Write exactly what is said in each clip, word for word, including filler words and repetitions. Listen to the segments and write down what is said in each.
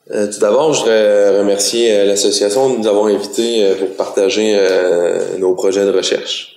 Euh, tout d'abord, je voudrais remercier euh, l'association de nous avoir invités euh, pour partager euh, nos projets de recherche.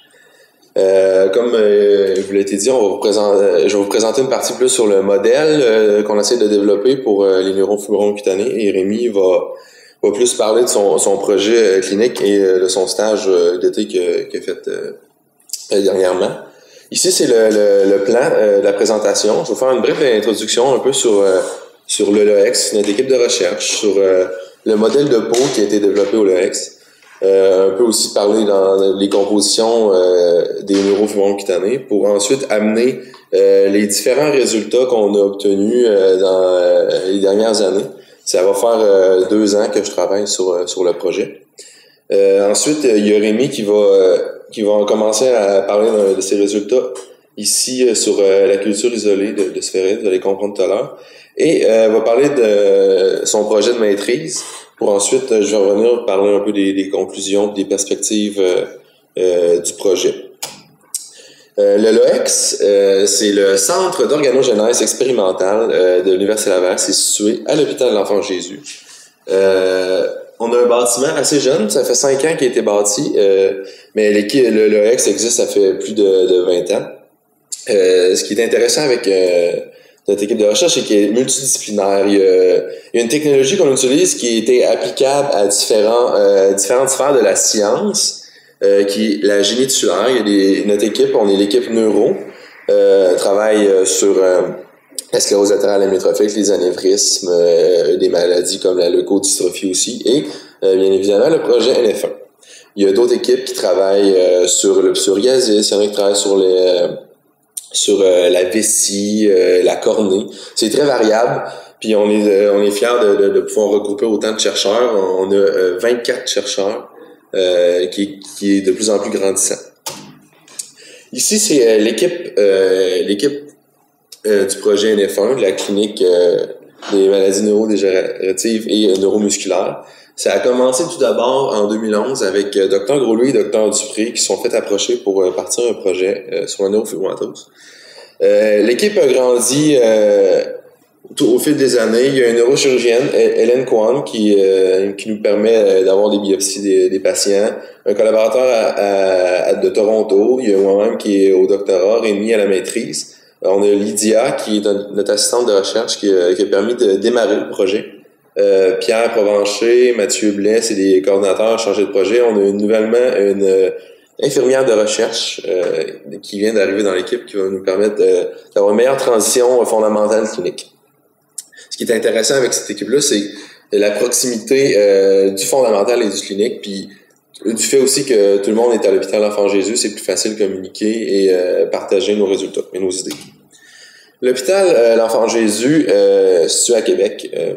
Euh, comme euh, il vous l'a été dit, on va vous présenter, je vais vous présenter une partie plus sur le modèle euh, qu'on essaie de développer pour euh, les neurones fibrome cutanés, et Rémi va, va plus parler de son, son projet euh, clinique et euh, de son stage euh, d'été qu'il a, qu'il a fait euh, dernièrement. Ici, c'est le, le, le plan euh, de la présentation. Je vais faire une brève introduction un peu sur... Euh, sur le L E X, notre équipe de recherche, sur euh, le modèle de peau qui a été développé au L E X. Euh, un peu aussi parler dans les compositions euh, des neurofibromes cutanés pour ensuite amener euh, les différents résultats qu'on a obtenus euh, dans euh, les dernières années. Ça va faire euh, deux ans que je travaille sur, sur le projet. Euh, ensuite, il y a Rémi qui va, euh, qui va commencer à parler de, de ces résultats ici euh, sur euh, la culture isolée de, de sphéroïdes, vous allez comprendre tout à l'heure. Et euh, va parler de son projet de maîtrise. Pour ensuite, je vais revenir parler un peu des, des conclusions, des perspectives euh, euh, du projet. Euh, le L E X, euh, c'est le Centre d'organogenèse expérimentale euh, de l'Université Laval. C'est situé à l'hôpital de l'Enfant Jésus. Euh, on a un bâtiment assez jeune, ça fait cinq ans qu'il a été bâti, euh, mais l'équipe, le L E X existe, ça fait plus de, de vingt ans. Euh, ce qui est intéressant avec... Euh, notre équipe de recherche, c'est qu'elle est multidisciplinaire. Il y a, il y a une technologie qu'on utilise qui a été applicable à différents, euh, différentes sphères de la science, euh, qui est la génie tissulaire. Il y a des, notre équipe, on est l'équipe neuro, euh, travaille sur euh, la sclérose latérale amyotrophique, les anévrismes, euh, des maladies comme la leukodystrophie aussi, et euh, bien évidemment le projet N F un. Il y a d'autres équipes qui travaillent euh, sur le psoriasis, il y en a qui travaillent sur les... Euh, sur euh, la vessie, euh, la cornée. C'est très variable, puis on est euh, on est fiers de, de, de pouvoir regrouper autant de chercheurs. On a euh, vingt-quatre chercheurs, euh, qui, qui est de plus en plus grandissant. Ici, c'est euh, l'équipe euh, l'équipe euh, du projet N F un, de la clinique euh, des maladies neurodégénératives et euh, neuromusculaires. Ça a commencé tout d'abord en deux mille onze avec euh, Dr Gros-Louis et Dr Dupré qui se sont fait approcher pour euh, partir un projet euh, sur la neurofibromatose. Euh, l'équipe a grandi euh, tout, au fil des années. Il y a une neurochirurgienne, Hélène Kwan, qui, euh, qui nous permet d'avoir des biopsies des, des patients. Un collaborateur à, à, à, de Toronto. Il y a moi-même qui est au doctorat, Rémi à la maîtrise. On a Lydia, qui est notre assistante de recherche, qui, qui a permis de démarrer le projet. Euh, Pierre Provencher, Mathieu Blais, c'est des coordinateurs chargés de projet. On a nouvellement une euh, infirmière de recherche euh, qui vient d'arriver dans l'équipe, qui va nous permettre euh, d'avoir une meilleure transition fondamentale clinique. Ce qui est intéressant avec cette équipe-là, c'est la proximité euh, du fondamental et du clinique, puis du fait aussi que tout le monde est à l'hôpital L'Enfant Jésus, c'est plus facile de communiquer et euh, partager nos résultats et nos idées. L'hôpital euh, L'Enfant Jésus, euh, situé à Québec, euh,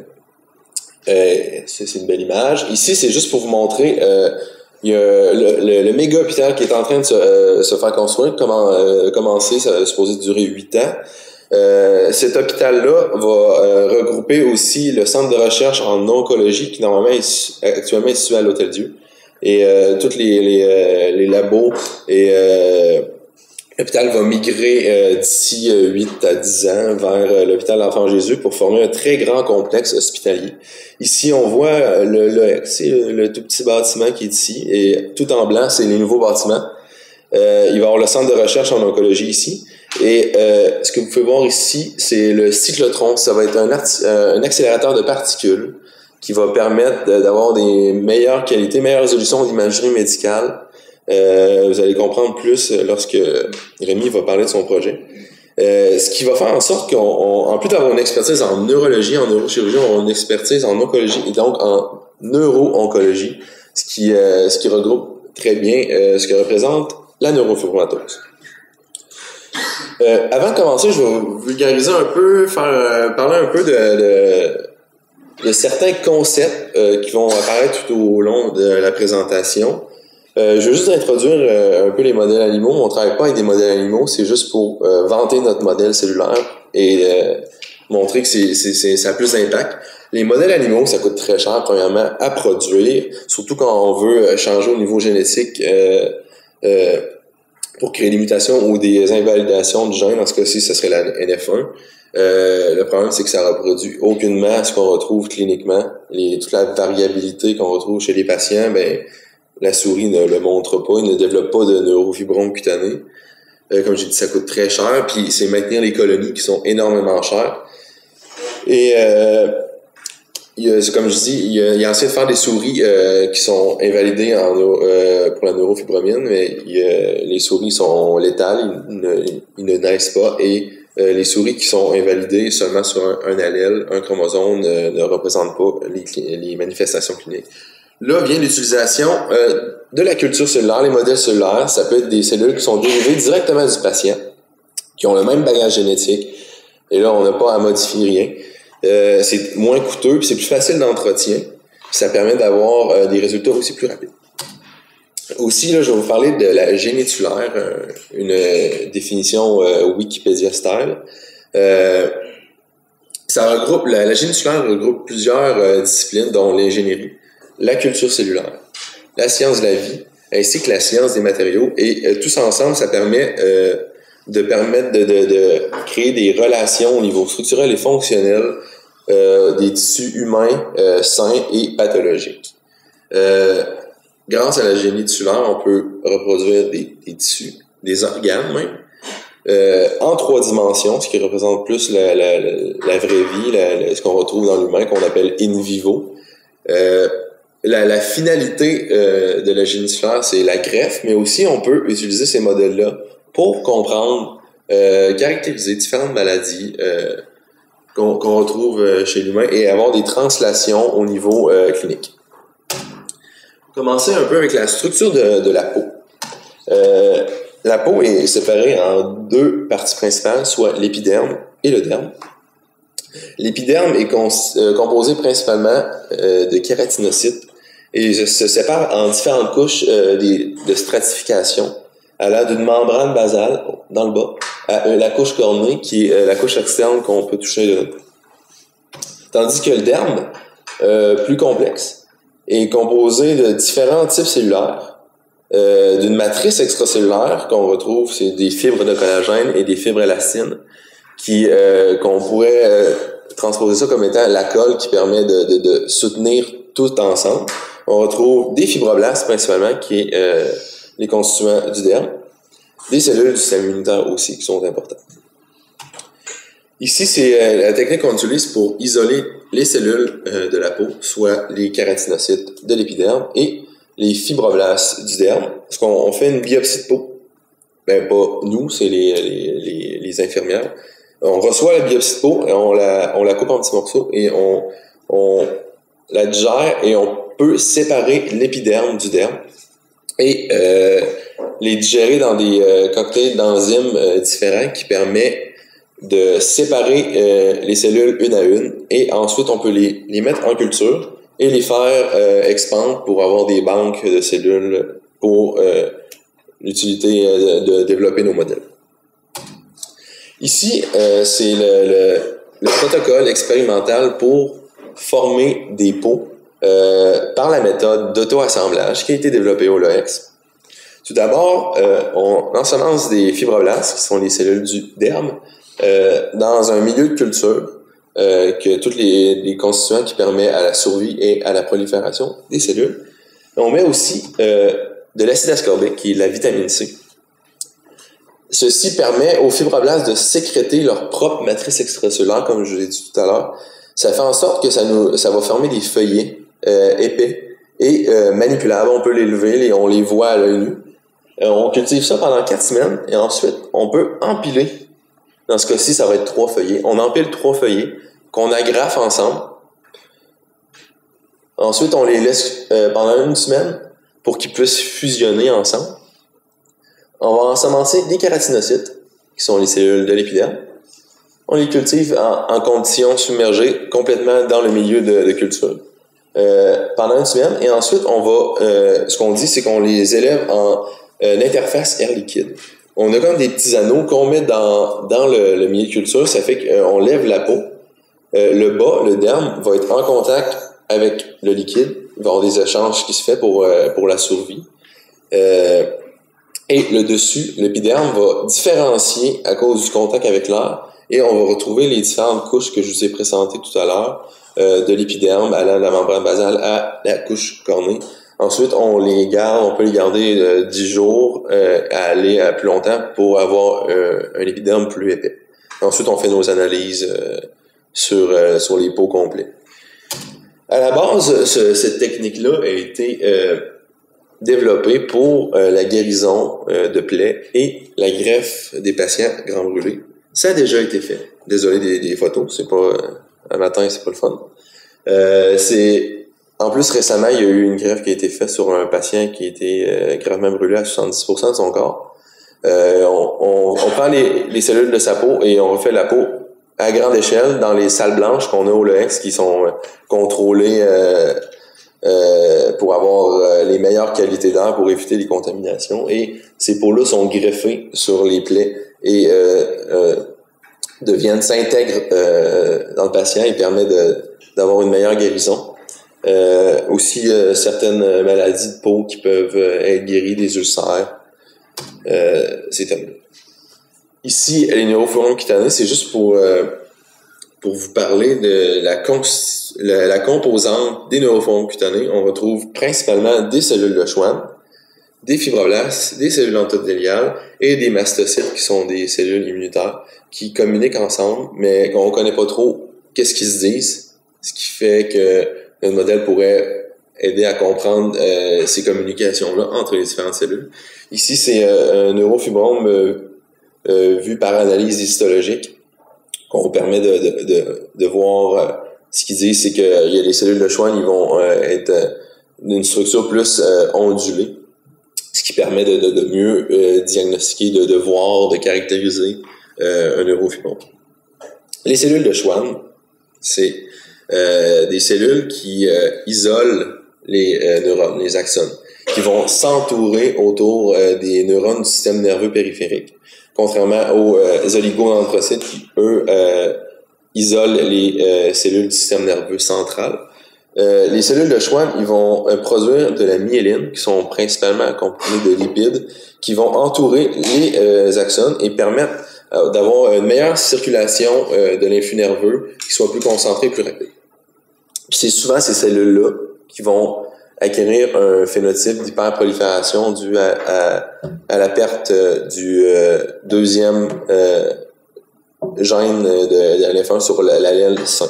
Euh, c'est, c'est une belle image. Ici, c'est juste pour vous montrer, euh, il y a le, le, le méga hôpital qui est en train de se, euh, se faire construire, comment, euh, commencer, ça va supposé durer huit ans. Euh, cet hôpital-là va euh, regrouper aussi le centre de recherche en oncologie qui normalement est, actuellement est situé à l'Hôtel-Dieu. Et euh, tous les, les, euh, les labos et euh, l'hôpital va migrer euh, d'ici euh, huit à dix ans vers euh, l'hôpital L'Enfant Jésus pour former un très grand complexe hospitalier. Ici, on voit euh, le, le, c'est le, le tout petit bâtiment qui est ici, et tout en blanc, c'est les nouveaux bâtiments. Euh, il va y avoir le centre de recherche en oncologie ici. Et euh, ce que vous pouvez voir ici, c'est le cyclotron. Ça va être un, arti- euh, un accélérateur de particules qui va permettre de, d'avoir des meilleures qualités, meilleures résolutions d'imagerie médicale. Euh, vous allez comprendre plus lorsque Rémi va parler de son projet. Euh, ce qui va faire en sorte qu'on, on, en plus d'avoir une expertise en neurologie, en neurochirurgie, on a une expertise en oncologie et donc en neuro-oncologie, ce qui, euh, ce qui regroupe très bien euh, ce que représente la neurofibromatose. Euh, avant de commencer, je vais vulgariser un peu, faire euh, parler un peu de, de, de certains concepts euh, qui vont apparaître tout au long de la présentation. Euh, je veux juste introduire euh, un peu les modèles animaux. On ne travaille pas avec des modèles animaux, c'est juste pour euh, vanter notre modèle cellulaire et euh, montrer que c'est, c'est, c'est, ça a plus d'impact. Les modèles animaux, ça coûte très cher, premièrement, à produire, surtout quand on veut changer au niveau génétique euh, euh, pour créer des mutations ou des invalidations de gènes. Dans ce cas-ci, ce serait la N F un. Euh, le problème, c'est que ça reproduit aucunement ce qu'on retrouve cliniquement. Les, toute la variabilité qu'on retrouve chez les patients, ben, la souris ne le montre pas, il ne développe pas de neurofibromes cutanés. Euh, comme j'ai dit, ça coûte très cher, puis c'est maintenir les colonies qui sont énormément chères. Et euh, il y a, comme je dis, il y a, il y a essayé de faire des souris euh, qui sont invalidées en, euh, pour la neurofibromine, mais il y a, les souris sont létales, ils ne, ils ne naissent pas, et Euh, les souris qui sont invalidées seulement sur un, un allèle, un chromosome, ne, ne représentent pas les, les manifestations cliniques. Là vient l'utilisation euh, de la culture cellulaire, les modèles cellulaires. Ça peut être des cellules qui sont dérivées directement du patient, qui ont le même bagage génétique. Et là, on n'a pas à modifier rien. Euh, c'est moins coûteux, puis c'est plus facile d'entretien. Ça permet d'avoir euh, des résultats aussi plus rapides. Aussi, là, je vais vous parler de la génétulaire, euh, une euh, définition euh, Wikipédia style. Euh, ça regroupe, la, la génétulaire regroupe plusieurs euh, disciplines, dont l'ingénierie, la culture cellulaire, la science de la vie, ainsi que la science des matériaux. Et euh, tous ensemble, ça permet euh, de permettre de, de, de créer des relations au niveau structurel et fonctionnel euh, des tissus humains euh, sains et pathologiques. Euh, Grâce à la génétulaire, on peut reproduire des, des tissus, des organes même, euh, en trois dimensions, ce qui représente plus la, la, la, la vraie vie, la, la, ce qu'on retrouve dans l'humain, qu'on appelle in vivo. Euh, la, la finalité euh, de la génétulaire, c'est la greffe, mais aussi on peut utiliser ces modèles-là pour comprendre, euh, caractériser différentes maladies euh, qu'on, qu'on retrouve chez l'humain et avoir des translations au niveau euh, clinique. Commencer un peu avec la structure de, de la peau. Euh, la peau est séparée en deux parties principales, soit l'épiderme et le derme. L'épiderme est cons, euh, composé principalement euh, de kératinocytes et se sépare en différentes couches euh, des, de stratification, allant d'une membrane basale dans le bas à euh, la couche cornée qui est euh, la couche externe qu'on peut toucher de notre peau. Tandis que le derme, euh, plus complexe, est composé de différents types cellulaires, euh, d'une matrice extracellulaire qu'on retrouve, c'est des fibres de collagène et des fibres élastines, qui euh, qu'on pourrait euh, transposer ça comme étant la colle qui permet de, de, de soutenir tout ensemble. On retrouve des fibroblastes principalement, qui est euh, les constituants du derme, des cellules du système immunitaire aussi qui sont importantes. Ici, c'est euh, la technique qu'on utilise pour isoler les cellules euh, de la peau, soit les kératinocytes de l'épiderme et les fibroblastes du derme. Parce qu'on on fait une biopsie de peau. Ben, pas nous, c'est les, les, les, les infirmières. On reçoit la biopsie de peau et on la, on la coupe en petits morceaux et on, on la digère et on peut séparer l'épiderme du derme et euh, les digérer dans des euh, cocktails d'enzymes euh, différents qui permettent de séparer euh, les cellules une à une et ensuite on peut les, les mettre en culture et les faire euh, expandre pour avoir des banques de cellules pour euh, l'utilité de, de développer nos modèles. Ici, euh, c'est le, le, le protocole expérimental pour former des peaux euh, par la méthode d'auto-assemblage qui a été développée au L O E X. Tout d'abord, euh, on ensemence des fibroblastes, qui sont les cellules du derme, euh, dans un milieu de culture euh, que tous les, les constituants qui permettent à la survie et à la prolifération des cellules. On met aussi euh, de l'acide ascorbique, qui est la vitamine C. Ceci permet aux fibroblastes de sécréter leur propre matrice extracellulaire, comme je l'ai dit tout à l'heure. Ça fait en sorte que ça, nous, ça va former des feuillets euh, épais et euh, manipulables. On peut les lever et on les voit à l'œil nu. Euh, on cultive ça pendant quatre semaines et ensuite, on peut empiler. Dans ce cas-ci, ça va être trois feuillets. On empile trois feuillets qu'on agrafe ensemble. Ensuite, on les laisse euh, pendant une semaine pour qu'ils puissent fusionner ensemble. On va ensemencer des kératinocytes, qui sont les cellules de l'épiderme. On les cultive en, en conditions submergées, complètement dans le milieu de, de culture, euh, pendant une semaine. Et ensuite, on va, euh, ce qu'on dit, c'est qu'on les élève en euh, interface air liquide. On a comme des petits anneaux qu'on met dans, dans le, le milieu de culture. Ça fait qu'on lève la peau. Euh, le bas, le derme, va être en contact avec le liquide. Il va y avoir des échanges qui se font pour, euh, pour la survie. Euh, Et le dessus, l'épiderme, va différencier à cause du contact avec l'air et on va retrouver les différentes couches que je vous ai présentées tout à l'heure, euh, de l'épiderme à la, la membrane basale à la couche cornée. Ensuite, on les garde, on peut les garder euh, dix jours euh, à aller à plus longtemps pour avoir euh, un épiderme plus épais. Ensuite, on fait nos analyses euh, sur, euh, sur les peaux complets. À la base, ce, cette technique-là a été euh, développée pour euh, la guérison euh, de plaies et la greffe des patients grands brûlés. Ça a déjà été fait. Désolé des, des photos, c'est pas euh, un matin, c'est pas le fun. Euh, c'est En plus, récemment, il y a eu une greffe qui a été faite sur un patient qui a été euh, gravement brûlé à soixante-dix pour cent de son corps. Euh, on, on, on prend les, les cellules de sa peau et on refait la peau à grande échelle dans les salles blanches qu'on a au L E X qui sont euh, contrôlées euh, euh, pour avoir euh, les meilleures qualités d'air pour éviter les contaminations. Et ces peaux-là sont greffées sur les plaies et euh, euh, deviennent, s'intègrent euh, dans le patient et permet de, d'avoir une meilleure guérison. Euh, aussi euh, certaines maladies de peau qui peuvent euh, être guéries, des ulcères, euh, c'est terminé. Ici, les neurofibromes cutanés, c'est juste pour euh, pour vous parler de la, cons- la, la composante des neurofibromes cutanés. On retrouve principalement des cellules de Schwann, des fibroblastes, des cellules endothéliales et des mastocytes qui sont des cellules immunitaires qui communiquent ensemble, mais qu'on connaît pas trop qu'est-ce qu'ils se disent, ce qui fait que le modèle pourrait aider à comprendre euh, ces communications-là entre les différentes cellules. Ici, c'est euh, un neurofibrome euh, euh, vu par analyse histologique qu'on permet de, de, de, de voir euh, ce qu'ils disent, c'est qu'il y a les cellules de Schwann, ils vont euh, être euh, d'une structure plus euh, ondulée, ce qui permet de, de, de mieux euh, diagnostiquer, de, de voir, de caractériser euh, un neurofibrome. Les cellules de Schwann, c'est Euh, des cellules qui euh, isolent les euh, neurones, les axones, qui vont s'entourer autour euh, des neurones du système nerveux périphérique, contrairement aux euh, oligodendrocytes qui, eux, euh, isolent les euh, cellules du système nerveux central. Euh, les cellules de Schwann, ils vont euh, produire de la myéline, qui sont principalement composées de lipides, qui vont entourer les euh, axones et permettre euh, d'avoir une meilleure circulation euh, de l'influx nerveux, qui soit plus concentrée et plus rapide. C'est souvent ces cellules-là qui vont acquérir un phénotype d'hyperprolifération dû à, à, à la perte du euh, deuxième euh, gène de, de l'enfant sur l'allèle sain.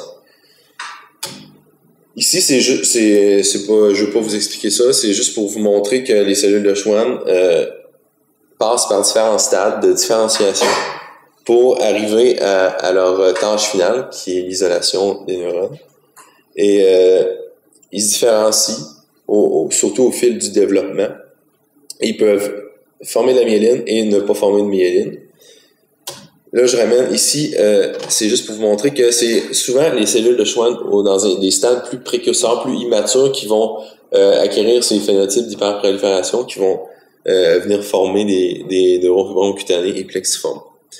Ici, c'est juste, c'est, c'est pas, je vais pas vous expliquer ça, c'est juste pour vous montrer que les cellules de Schwann euh, passent par différents stades de différenciation pour arriver à, à leur tâche finale, qui est l'isolation des neurones. Et euh, ils se différencient, au, au, surtout au fil du développement. Ils peuvent former de la myéline et ne pas former de myéline. Là, je ramène ici, euh, c'est juste pour vous montrer que c'est souvent les cellules de Schwann dans des stades plus précurseurs, plus immatures, qui vont euh, acquérir ces phénotypes d'hyperprolifération, qui vont euh, venir former des, des neurofibromes cutanés et plexiformes.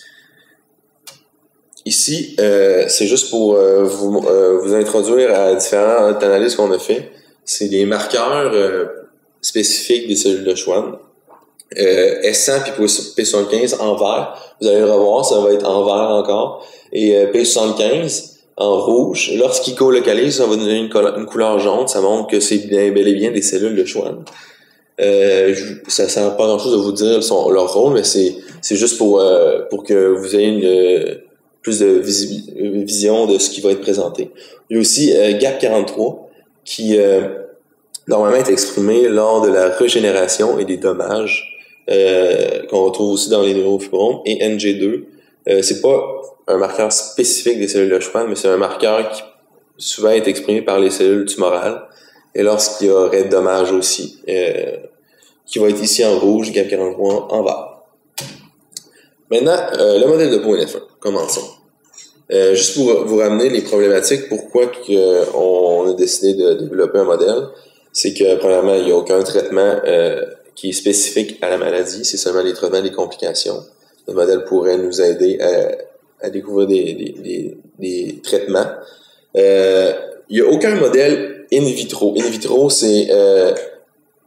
Ici, euh, c'est juste pour euh, vous, euh, vous introduire à différentes analyses qu'on a fait. C'est des marqueurs euh, spécifiques des cellules de Schwann. Euh, S cent puis P soixante-quinze en vert. Vous allez le revoir, ça va être en vert encore. Et euh, P soixante-quinze en rouge. Lorsqu'il colocalise, ça va donner une, une couleur jaune. Ça montre que c'est bien, bel et bien des cellules de Schwann. Euh, je, ça ne sert pas grand-chose de vous dire son, leur rôle, mais c'est, c'est juste pour, euh, pour que vous ayez une... Euh, plus de visi- vision de ce qui va être présenté. Il y a aussi euh, G A P quarante-trois qui euh, normalement est exprimé lors de la régénération et des dommages euh, qu'on retrouve aussi dans les neurofibromes, et N G deux. Euh, c'est pas un marqueur spécifique des cellules de Schwann, mais c'est un marqueur qui souvent est exprimé par les cellules tumorales et lorsqu'il y aurait dommages aussi, euh, qui va être ici en rouge, G A P quarante-trois en vert. Maintenant, euh, le modèle de peau N F un. Commençons. Euh, juste pour vous ramener les problématiques, pourquoi que, euh, on a décidé de développer un modèle, c'est que premièrement, il n'y a aucun traitement euh, qui est spécifique à la maladie, c'est seulement les traitements des complications. Le modèle pourrait nous aider à, à découvrir des, des, des, des traitements. Euh, il n'y a aucun modèle in vitro. In vitro, c'est euh,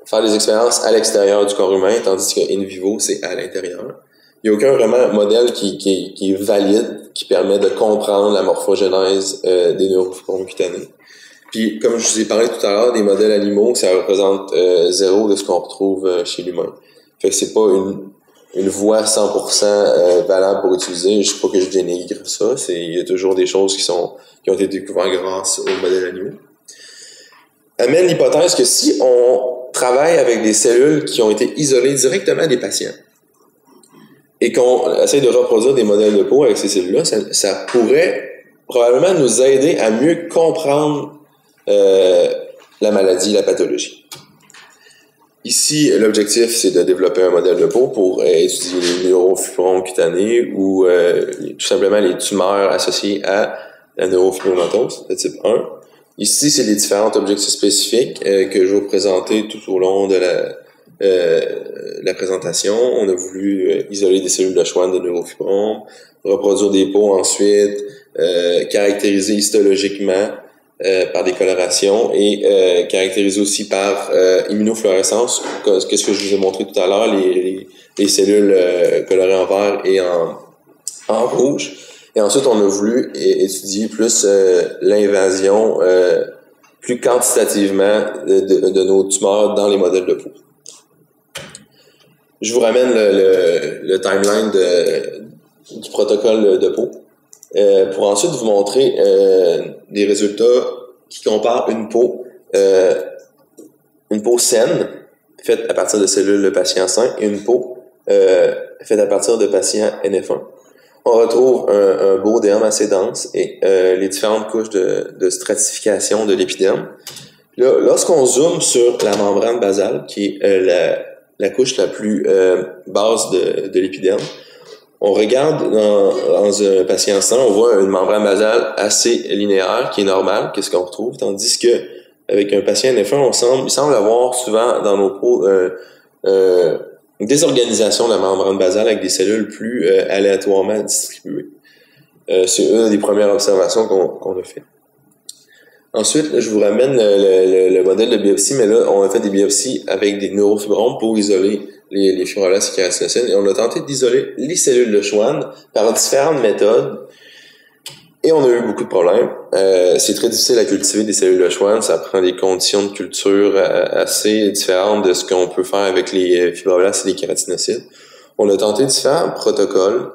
faire des expériences à l'extérieur du corps humain, tandis que in vivo, c'est à l'intérieur. Il n'y a aucun vraiment modèle qui, qui, qui est valide, qui permet de comprendre la morphogénèse euh, des neurofibromes cutanés. Puis, comme je vous ai parlé tout à l'heure, des modèles animaux, ça représente euh, zéro de ce qu'on retrouve euh, chez l'humain. Fait que c'est pas une, une voie cent pour cent euh, valable pour utiliser. Je sais pas que je dénigre ça. C'est, il y a toujours des choses qui sont qui ont été découvertes grâce aux modèles animaux. Amène l'hypothèse que si on travaille avec des cellules qui ont été isolées directement des patients et qu'on essaie de reproduire des modèles de peau avec ces cellules-là, ça, ça pourrait probablement nous aider à mieux comprendre euh, la maladie, la pathologie. Ici, l'objectif, c'est de développer un modèle de peau pour euh, étudier les neurofibromes cutanés ou euh, tout simplement les tumeurs associées à la neurofibromatose de type un. Ici, c'est les différents objectifs spécifiques euh, que je vais vous présenter tout au long de la, euh, la présentation. On a voulu euh, isoler des cellules de Schwann de neurofibromes, reproduire des peaux ensuite, euh, caractériser histologiquement euh, par des colorations et euh, caractériser aussi par euh, immunofluorescence. Qu'est-ce que je vous ai montré tout à l'heure, les, les, les cellules euh, colorées en vert et en, en rouge. Et ensuite, on a voulu étudier plus euh, l'invasion euh, plus quantitativement de, de, de nos tumeurs dans les modèles de peau. Je vous ramène le, le, le timeline de, du protocole de peau euh, pour ensuite vous montrer euh, des résultats qui comparent une peau, euh, une peau saine, faite à partir de cellules de patients sains, et une peau euh, faite à partir de patients N F un. On retrouve un, un beau derme assez dense et euh, les différentes couches de, de stratification de l'épiderme. Là, lorsqu'on zoome sur la membrane basale, qui est euh, la, la couche la plus euh, basse de, de l'épiderme, on regarde dans, dans un patient sain, on voit une membrane basale assez linéaire, qui est normale, qu'est-ce qu'on retrouve, tandis que avec un patient N F un, on semble, il semble avoir souvent dans nos peaux euh, euh, une désorganisation de la membrane basale avec des cellules plus euh, aléatoirement distribuées. Euh, c'est une des premières observations qu'on, qu'on a fait. Ensuite, là, je vous ramène le, le, le modèle de biopsie, mais là, on a fait des biopsies avec des neurofibromes pour isoler les, les fibroblastes et kératinocytes, et on a tenté d'isoler les cellules de Schwann par différentes méthodes, et on a eu beaucoup de problèmes. Euh, c'est très difficile à cultiver des cellules de Schwann, ça prend des conditions de culture assez différentes de ce qu'on peut faire avec les fibroblastes et les kératinocytes. On a tenté différents protocoles.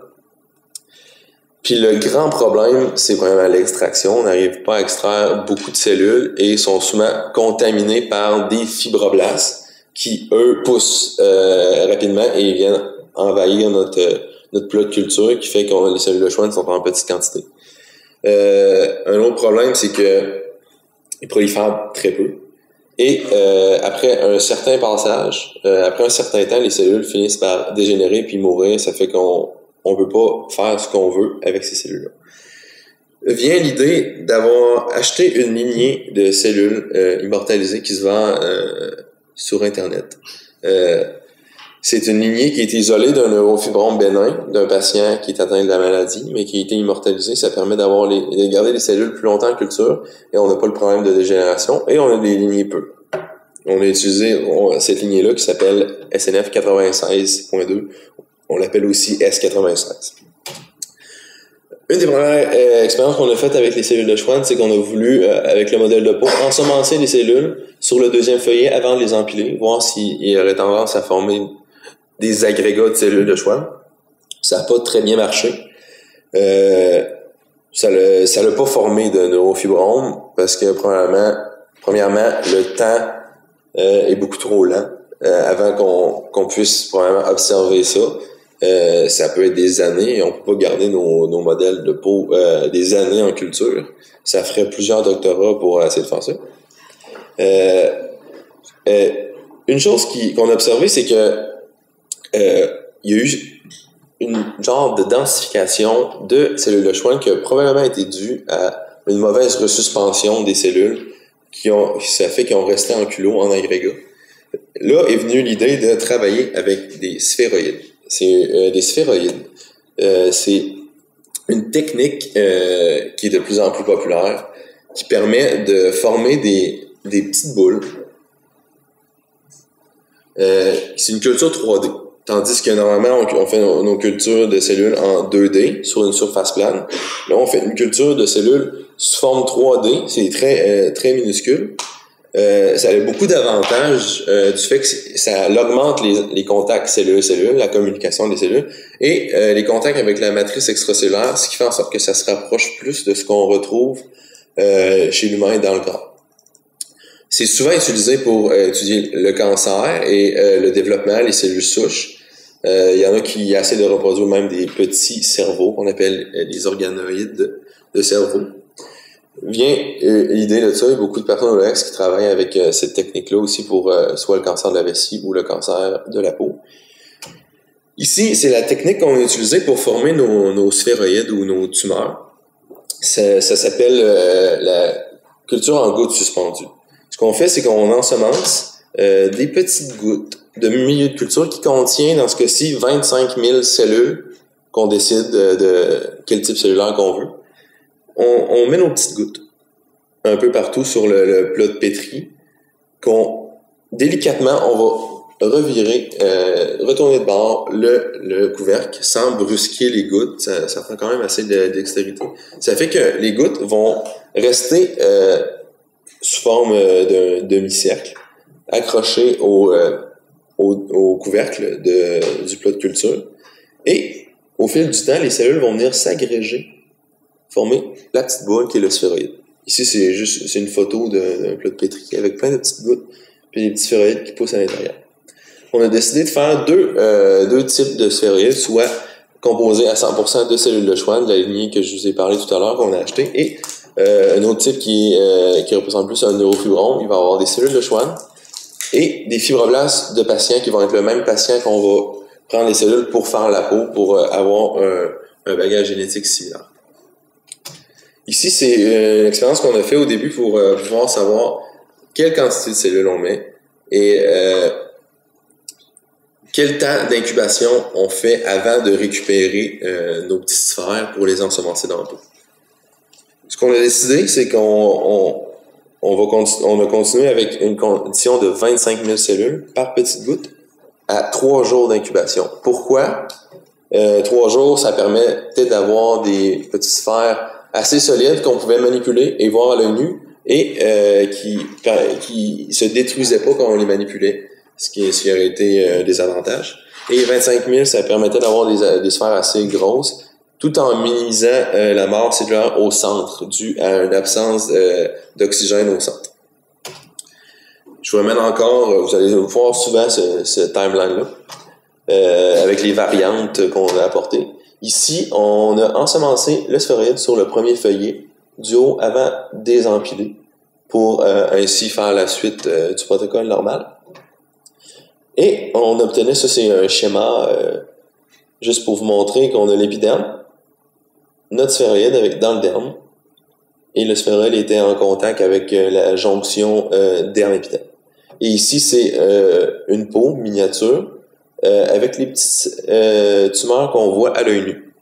Puis le grand problème, c'est vraiment l'extraction. On n'arrive pas à extraire beaucoup de cellules et sont souvent contaminés par des fibroblastes qui, eux, poussent euh, rapidement et viennent envahir notre, notre plat de culture, qui fait que les cellules de Schwann sont en petite quantité. Euh, un autre problème, c'est que ils prolifèrent très peu. Et euh, après un certain passage, euh, après un certain temps, les cellules finissent par dégénérer puis mourir. Ça fait qu'on on peut pas faire ce qu'on veut avec ces cellules-là. Vient l'idée d'avoir acheté une lignée de cellules euh, immortalisées qui se vend euh, sur Internet. Euh, c'est une lignée qui est isolée d'un neurofibrome bénin, d'un patient qui est atteint de la maladie, mais qui a été immortalisé. Ça permet d'avoir les, de garder les cellules plus longtemps en culture et on n'a pas le problème de dégénération et on a des lignées peu. On a utilisé on, cette lignée-là qui s'appelle S N F quatre-vingt-seize point deux. On l'appelle aussi S quatre-vingt-seize. Une des premières euh, expériences qu'on a faites avec les cellules de Schwann, c'est qu'on a voulu, euh, avec le modèle de peau, ensemencer les cellules sur le deuxième feuillet avant de les empiler, voir s'il y aurait tendance à former des agrégats de cellules de Schwann. Ça n'a pas très bien marché. Euh, ça n'a ça l'a pas formé de neurofibromes parce que, premièrement, premièrement le temps euh, est beaucoup trop lent euh, avant qu'on, qu'on puisse probablement observer ça. Euh, ça peut être des années et on peut pas garder nos, nos modèles de peau euh, des années en culture. Ça ferait plusieurs doctorats pour essayer de faire ça. Euh, euh, une chose qui, qu'on a observé, c'est que euh, il y a eu une genre de densification de cellules de Schwann qui a probablement été due à une mauvaise resuspension des cellules qui ont, ça fait qu'ils ont resté en culot, en agrégat. Là est venue l'idée de travailler avec des sphéroïdes. C'est euh, des sphéroïdes. Euh, c'est une technique euh, qui est de plus en plus populaire, qui permet de former des, des petites boules Euh, c'est une culture trois D. Tandis que normalement, on, on fait nos, nos cultures de cellules en deux D sur une surface plane. Là, on fait une culture de cellules sous forme trois D. C'est très, euh, très minuscule. Euh, ça a beaucoup d'avantages euh, du fait que ça augmente les, les contacts cellule-cellule, la communication des cellules, et euh, les contacts avec la matrice extracellulaire, ce qui fait en sorte que ça se rapproche plus de ce qu'on retrouve euh, chez l'humain dans le corps. C'est souvent utilisé pour euh, étudier le cancer et euh, le développement, les cellules souches. Euh, il y en a qui essaient de reproduire même des petits cerveaux, qu'on appelle euh, les organoïdes de, de cerveau. Vient euh, l'idée de ça, il y a beaucoup de personnes au L E X qui travaillent avec euh, cette technique-là aussi pour euh, soit le cancer de la vessie ou le cancer de la peau. Ici, c'est la technique qu'on a utilisée pour former nos, nos sphéroïdes ou nos tumeurs. Ça, ça s'appelle euh, la culture en gouttes suspendues. Ce qu'on fait, c'est qu'on ensemence euh, des petites gouttes de milieu de culture qui contient, dans ce cas-ci, vingt-cinq mille cellules qu'on décide de, de quel type cellulaire qu'on veut. On, on met nos petites gouttes un peu partout sur le, le plat de pétri, qu'on délicatement, on va revirer, euh, retourner de bord le, le couvercle sans brusquer les gouttes. Ça, ça prend quand même assez de dextérité. Ça fait que les gouttes vont rester euh, sous forme d'un demi-cercle, accrochées au, euh, au, au couvercle de, du plat de culture. Et au fil du temps, les cellules vont venir s'agréger, former la petite boule qui est le sphéroïde. Ici, c'est juste c'est une photo d'un plat de pétri avec plein de petites gouttes puis des petits sphéroïdes qui poussent à l'intérieur. On a décidé de faire deux, euh, deux types de sphéroïdes, soit composés à cent pour cent de cellules de Schwann, de la lignée que je vous ai parlé tout à l'heure, qu'on a acheté, et euh, un autre type qui, euh, qui représente plus un neurofibron. Il va avoir des cellules de Schwann et des fibroblastes de patients qui vont être le même patient qu'on va prendre les cellules pour faire la peau, pour euh, avoir un, un bagage génétique similaire. Ici, c'est une expérience qu'on a fait au début pour euh, pouvoir savoir quelle quantité de cellules on met et euh, quel temps d'incubation on fait avant de récupérer euh, nos petites sphères pour les ensemencer dans la peau. Ce qu'on a décidé, c'est qu'on on, on va continu, on a continué avec une condition de vingt-cinq mille cellules par petite goutte à trois jours d'incubation. Pourquoi? Euh, trois jours, ça permettait d'avoir des petites sphères assez solides qu'on pouvait manipuler et voir à l'œil nu et euh, qui qui se détruisaient pas quand on les manipulait, ce qui, ce qui aurait été euh, des avantages. Et vingt-cinq mille, ça permettait d'avoir des, des sphères assez grosses, tout en minimisant euh, la mort cellulaire au centre, due à une absence euh, d'oxygène au centre. Je vous ramène encore, vous allez voir souvent ce, ce timeline-là, euh, avec les variantes qu'on a apportées. Ici, on a ensemencé le sphéroïde sur le premier feuillet du haut avant désempiler pour euh, ainsi faire la suite euh, du protocole normal. Et on obtenait, ça c'est un schéma euh, juste pour vous montrer qu'on a l'épiderme, notre sphéroïde avec, dans le derme, et le sphéroïde était en contact avec euh, la jonction euh, derme-épiderme. Et ici, c'est euh, une peau miniature Euh, avec les petites euh, tumeurs qu'on voit à l'œil nu.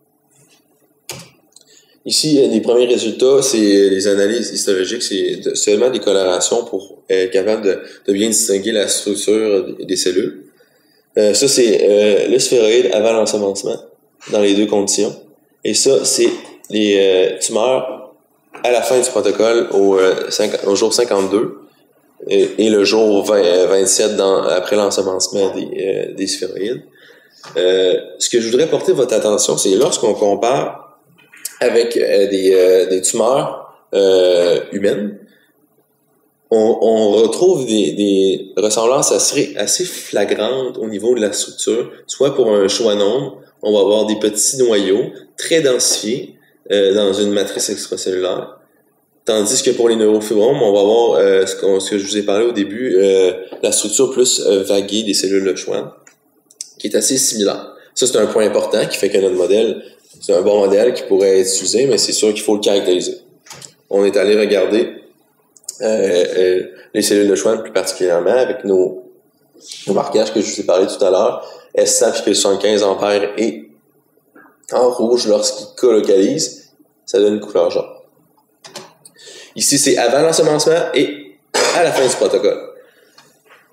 Ici, les premiers résultats, c'est les analyses histologiques, c'est seulement des colorations pour être capable de, de bien distinguer la structure des cellules. Euh, ça, c'est euh, le sphéroïde avant l'ensemencement, dans les deux conditions. Et ça, c'est les euh, tumeurs à la fin du protocole au, euh, cinq, au jour cinquante-deux. Et, et le jour vingt, vingt-sept dans, après l'ensemencement des, euh, des sphéroïdes. Euh, ce que je voudrais porter votre attention, c'est lorsqu'on compare avec euh, des, euh, des tumeurs euh, humaines, on, on retrouve des, des ressemblances assez, assez flagrantes au niveau de la structure. Soit pour un schwannome, on va avoir des petits noyaux très densifiés euh, dans une matrice extracellulaire. Tandis que pour les neurofibromes, on va avoir euh, ce, ce que je vous ai parlé au début, euh, la structure plus euh, vaguée des cellules de Schwann, qui est assez similaire. Ça, c'est un point important qui fait que notre modèle, c'est un bon modèle qui pourrait être utilisé, mais c'est sûr qu'il faut le caractériser. On est allé regarder euh, euh, les cellules de Schwann plus particulièrement avec nos, nos marquages que je vous ai parlé tout à l'heure, S cent puis P soixante-quinze ampères et en rouge lorsqu'ils colocalisent, ça donne une couleur jaune. Ici, c'est avant l'ensemencement et à la fin du protocole.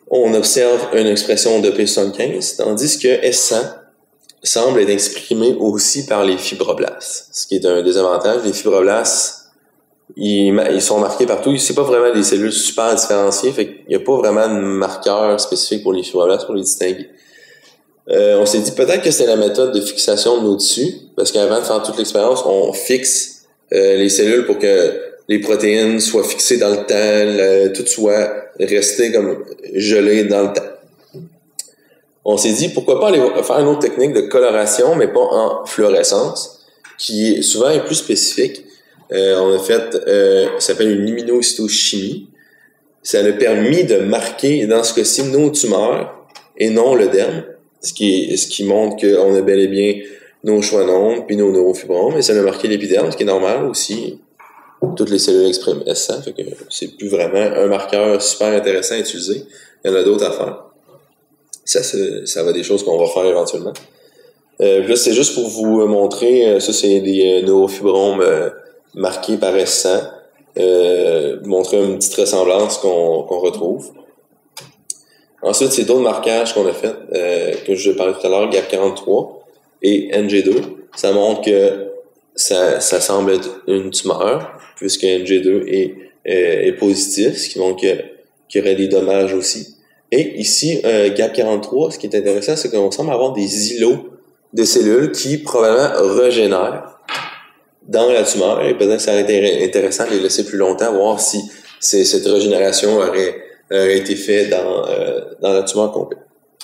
on observe une expression de P soixante-quinze, tandis que S cent semble être exprimé aussi par les fibroblastes, ce qui est un désavantage. Les fibroblastes, ils, ils sont marqués partout. C'est pas vraiment des cellules super différenciées, fait qu'il n'y a pas vraiment de marqueur spécifique pour les fibroblastes pour les distinguer. Euh, on s'est dit peut-être que c'est la méthode de fixation de nos tissus, parce qu'avant de faire toute l'expérience, on fixe euh, les cellules pour que les protéines soient fixées dans le temps, le, tout soit resté comme gelé dans le temps. On s'est dit pourquoi pas aller faire une autre technique de coloration, mais pas en fluorescence, qui est souvent est plus spécifique. Euh, on a fait, euh, ça s'appelle une immunohistochimie. Ça a permis de marquer, dans ce cas-ci, nos tumeurs et non le derme. Ce qui, est, ce qui montre qu'on a bel et bien nos schwannomes puis nos neurofibromes, et ça a marqué l'épiderme, ce qui est normal aussi. Toutes les cellules expriment S cent, fait que c'est plus vraiment un marqueur super intéressant à utiliser. Il y en a d'autres à faire. Ça, ça va des choses qu'on va faire éventuellement. Euh, là, c'est juste pour vous montrer, ça c'est des neurofibromes euh, marqués par S cent, euh, montrer une petite ressemblance qu'on, qu'on retrouve. Ensuite, c'est d'autres marquages qu'on a fait, euh, que je parlais tout à l'heure, G A P quarante-trois et N G deux. Ça montre que ça, ça semble être une tumeur, puisque N G deux est, est, est positif, ce qui montre que, qu'il y aurait des dommages aussi. Et ici, euh, G A P quarante-trois, ce qui est intéressant, c'est qu'on semble avoir des îlots de cellules qui probablement régénèrent dans la tumeur. Et peut-être que ça aurait été intéressant de les laisser plus longtemps, voir si c'est, cette régénération aurait aurait été fait dans, euh, dans la tumeur complète.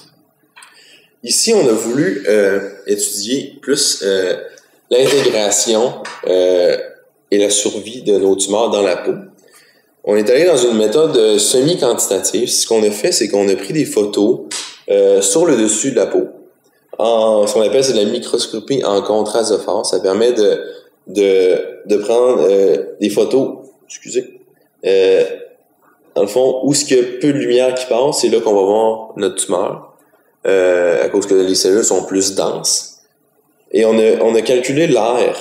Ici, on a voulu euh, étudier plus euh, l'intégration euh, et la survie de nos tumeurs dans la peau. On est allé dans une méthode semi-quantitative. Ce qu'on a fait, c'est qu'on a pris des photos euh, sur le dessus de la peau. En, ce qu'on appelle, c'est de la microscopie en contraste de phase. Ça permet de, de, de prendre euh, des photos, excusez, euh, dans le fond, où ce qu'il y a peu de lumière qui passe, c'est là qu'on va voir notre tumeur, euh, à cause que les cellules sont plus denses. Et on a, on a calculé l'air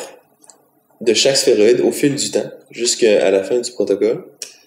de chaque sphéroïde au fil du temps, jusqu'à la fin du protocole.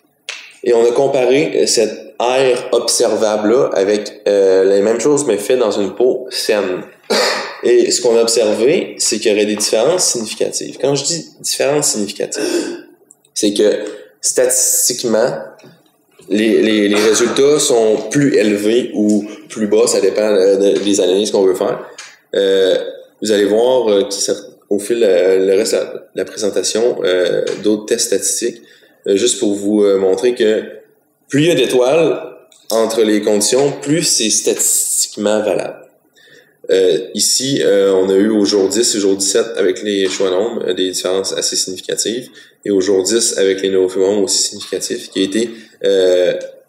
Et on a comparé cet air observable-là avec euh, les mêmes choses, mais fait dans une peau saine. Et ce qu'on a observé, c'est qu'il y aurait des différences significatives. Quand je dis différences significatives, c'est que statistiquement, Les, les, les résultats sont plus élevés ou plus bas, ça dépend de, des analyses qu'on veut faire. Euh, vous allez voir euh, au fil de le reste de la, la présentation euh, d'autres tests statistiques, euh, juste pour vous euh, montrer que plus il y a d'étoiles entre les conditions, plus c'est statistiquement valable. Euh, ici, euh, on a eu au jour dix et au jour dix-sept avec les schwannomes euh, des différences assez significatives, et au jour dix avec les neurofibromes aussi significatifs, qui a été euh,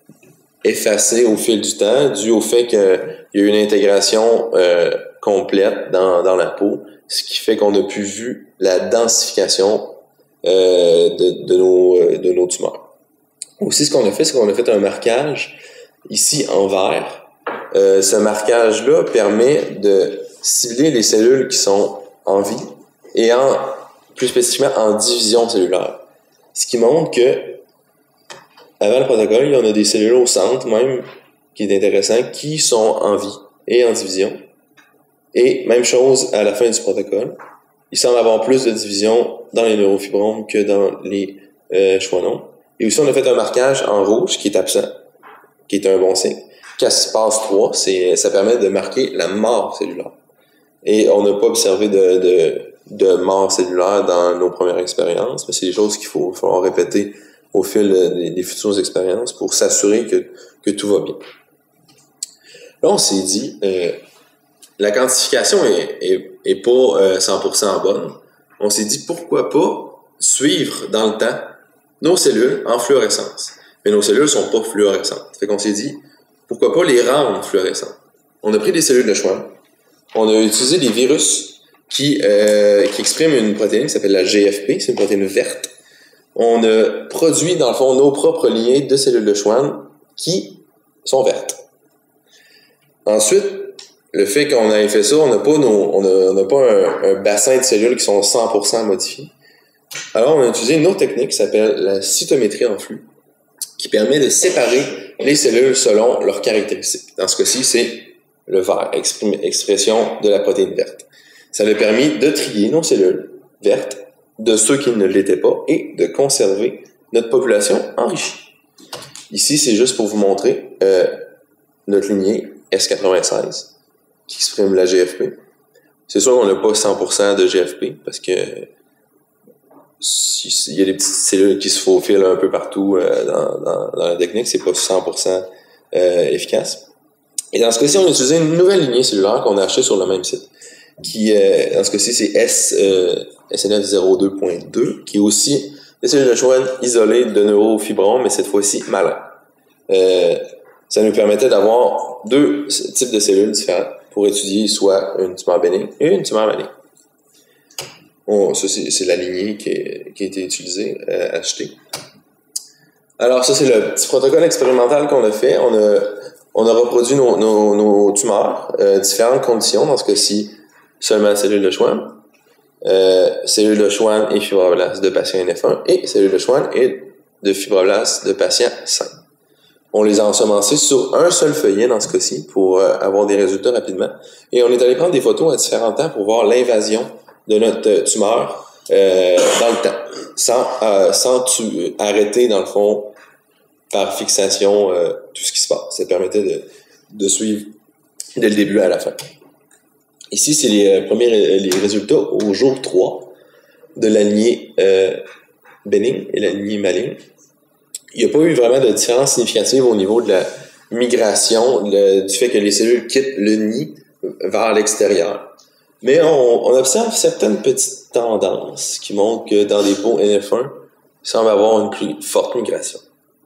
effacé au fil du temps, dû au fait qu'il y a eu une intégration euh, complète dans, dans la peau, ce qui fait qu'on a pu voir la densification euh, de, de, nos, de nos tumeurs. Aussi, ce qu'on a fait, c'est qu'on a fait un marquage ici en vert. Euh, ce marquage-là permet de cibler les cellules qui sont en vie et en, plus spécifiquement en division cellulaire. Ce qui montre que, avant le protocole, il y en a des cellules au centre même, qui est intéressant, qui sont en vie et en division. Et même chose à la fin du protocole. Il semble avoir plus de division dans les neurofibromes que dans les euh, schwannomes. Et aussi, on a fait un marquage en rouge qui est absent, qui est un bon signe. Caspase trois, c'est, ça permet de marquer la mort cellulaire. Et on n'a pas observé de, de, de mort cellulaire dans nos premières expériences, mais c'est des choses qu'il faut, faut répéter au fil des, des futures expériences pour s'assurer que, que tout va bien. Là, on s'est dit, euh, la quantification est, est, est pas euh, cent pour cent bonne. On s'est dit, pourquoi pas suivre dans le temps nos cellules en fluorescence. Mais nos cellules sont pas fluorescentes. Fait qu'on s'est dit, pourquoi pas les rendre fluorescentes? On a pris des cellules de Schwann. On a utilisé des virus qui, euh, qui expriment une protéine qui s'appelle la G F P, c'est une protéine verte. On a produit, dans le fond, nos propres lignées de cellules de Schwann qui sont vertes. Ensuite, le fait qu'on ait fait ça, on n'a pas, nos, on a, on a pas un, un bassin de cellules qui sont cent pour cent modifiées. Alors, on a utilisé une autre technique qui s'appelle la cytométrie en flux, qui permet de séparer les cellules selon leurs caractéristiques. Dans ce cas-ci, c'est le vert, expression de la protéine verte. Ça a permis de trier nos cellules vertes de ceux qui ne l'étaient pas et de conserver notre population enrichie. Ici, c'est juste pour vous montrer euh, notre lignée S quatre-vingt-seize qui exprime la G F P. C'est sûr qu'on n'a pas cent pour cent de G F P parce que il y a des petites cellules qui se faufilent un peu partout euh, dans, dans, dans la technique, c'est pas cent pour cent euh, efficace. Et dans ce cas-ci, on a utilisé une nouvelle lignée cellulaire qu'on a achetée sur le même site, qui, euh, dans ce cas-ci, c'est S, euh, S N F zéro deux point deux, qui est aussi des cellules de Schwann isolées de neurofibromes, mais cette fois-ci malins. Euh, ça nous permettait d'avoir deux types de cellules différentes pour étudier soit une tumeur bénigne et une tumeur maligne. Bon, ça, c'est, c'est la lignée qui, est, qui a été utilisée, euh, achetée. Alors, ça, c'est le petit protocole expérimental qu'on a fait. On a, on a reproduit nos, nos, nos tumeurs, euh, différentes conditions. Dans ce cas-ci, seulement cellules de Schwann, euh, cellules de Schwann et fibroblastes de patients N F un, et cellules de Schwann et de fibroblastes de patients sains. On les a ensemencés sur un seul feuillet dans ce cas-ci pour euh, avoir des résultats rapidement. Et on est allé prendre des photos à différents temps pour voir l'invasion de notre tumeur euh, dans le temps, sans, euh, sans tu, arrêter, dans le fond, par fixation, euh, tout ce qui se passe. Ça permettait de, de suivre dès le début à la fin. Ici, c'est les euh, premiers les résultats au jour trois de la lignée euh, bénigne et la lignée maligne. Il n'y a pas eu vraiment de différence significative au niveau de la migration, le, du fait que les cellules quittent le nid vers l'extérieur. Mais on, on observe certaines petites tendances qui montrent que dans des peaux N F un, il semble avoir une plus forte migration.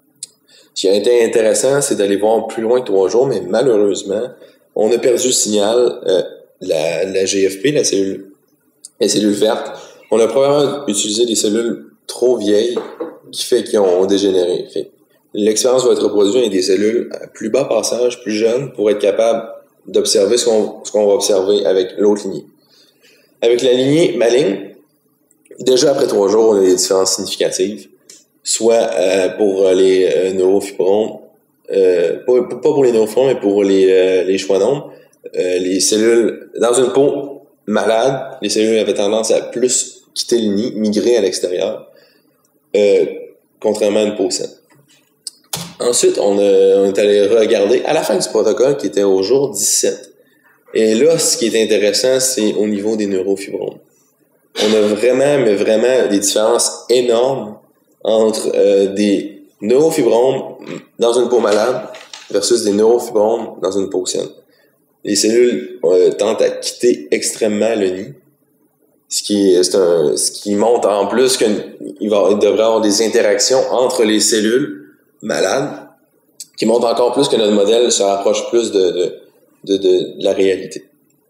Ce qui a été intéressant, c'est d'aller voir plus loin que trois jours, mais malheureusement, on a perdu le signal, euh, la, la G F P, la cellule, les cellules vertes. On a probablement utilisé des cellules trop vieilles qui fait qu'ils ont dégénéré. Fait, l'expérience va être reproduite avec des cellules à plus bas passage, plus jeunes, pour être capable d'observer ce qu'on, ce qu'on va observer avec l'autre lignée. Avec la lignée maligne, déjà après trois jours, on a des différences significatives, soit euh, pour les euh, neurofibromes, euh, pas, pas pour les neurofibromes, mais pour les, euh, les schwannomes, euh, les cellules, dans une peau malade, les cellules avaient tendance à plus quitter le nid, migrer à l'extérieur, euh, contrairement à une peau saine. Ensuite, on, a, on est allé regarder à la fin du protocole qui était au jour dix-sept. Et là, ce qui est intéressant, c'est au niveau des neurofibromes. On a vraiment, mais vraiment des différences énormes entre euh, des neurofibromes dans une peau malade versus des neurofibromes dans une peau saine. Les cellules euh, tentent à quitter extrêmement le nid, ce qui, est, c'est un, ce qui montre en plus qu'il va, il devrait y avoir des interactions entre les cellules malade, qui montre encore plus que notre modèle se rapproche plus de, de, de, de, de la réalité.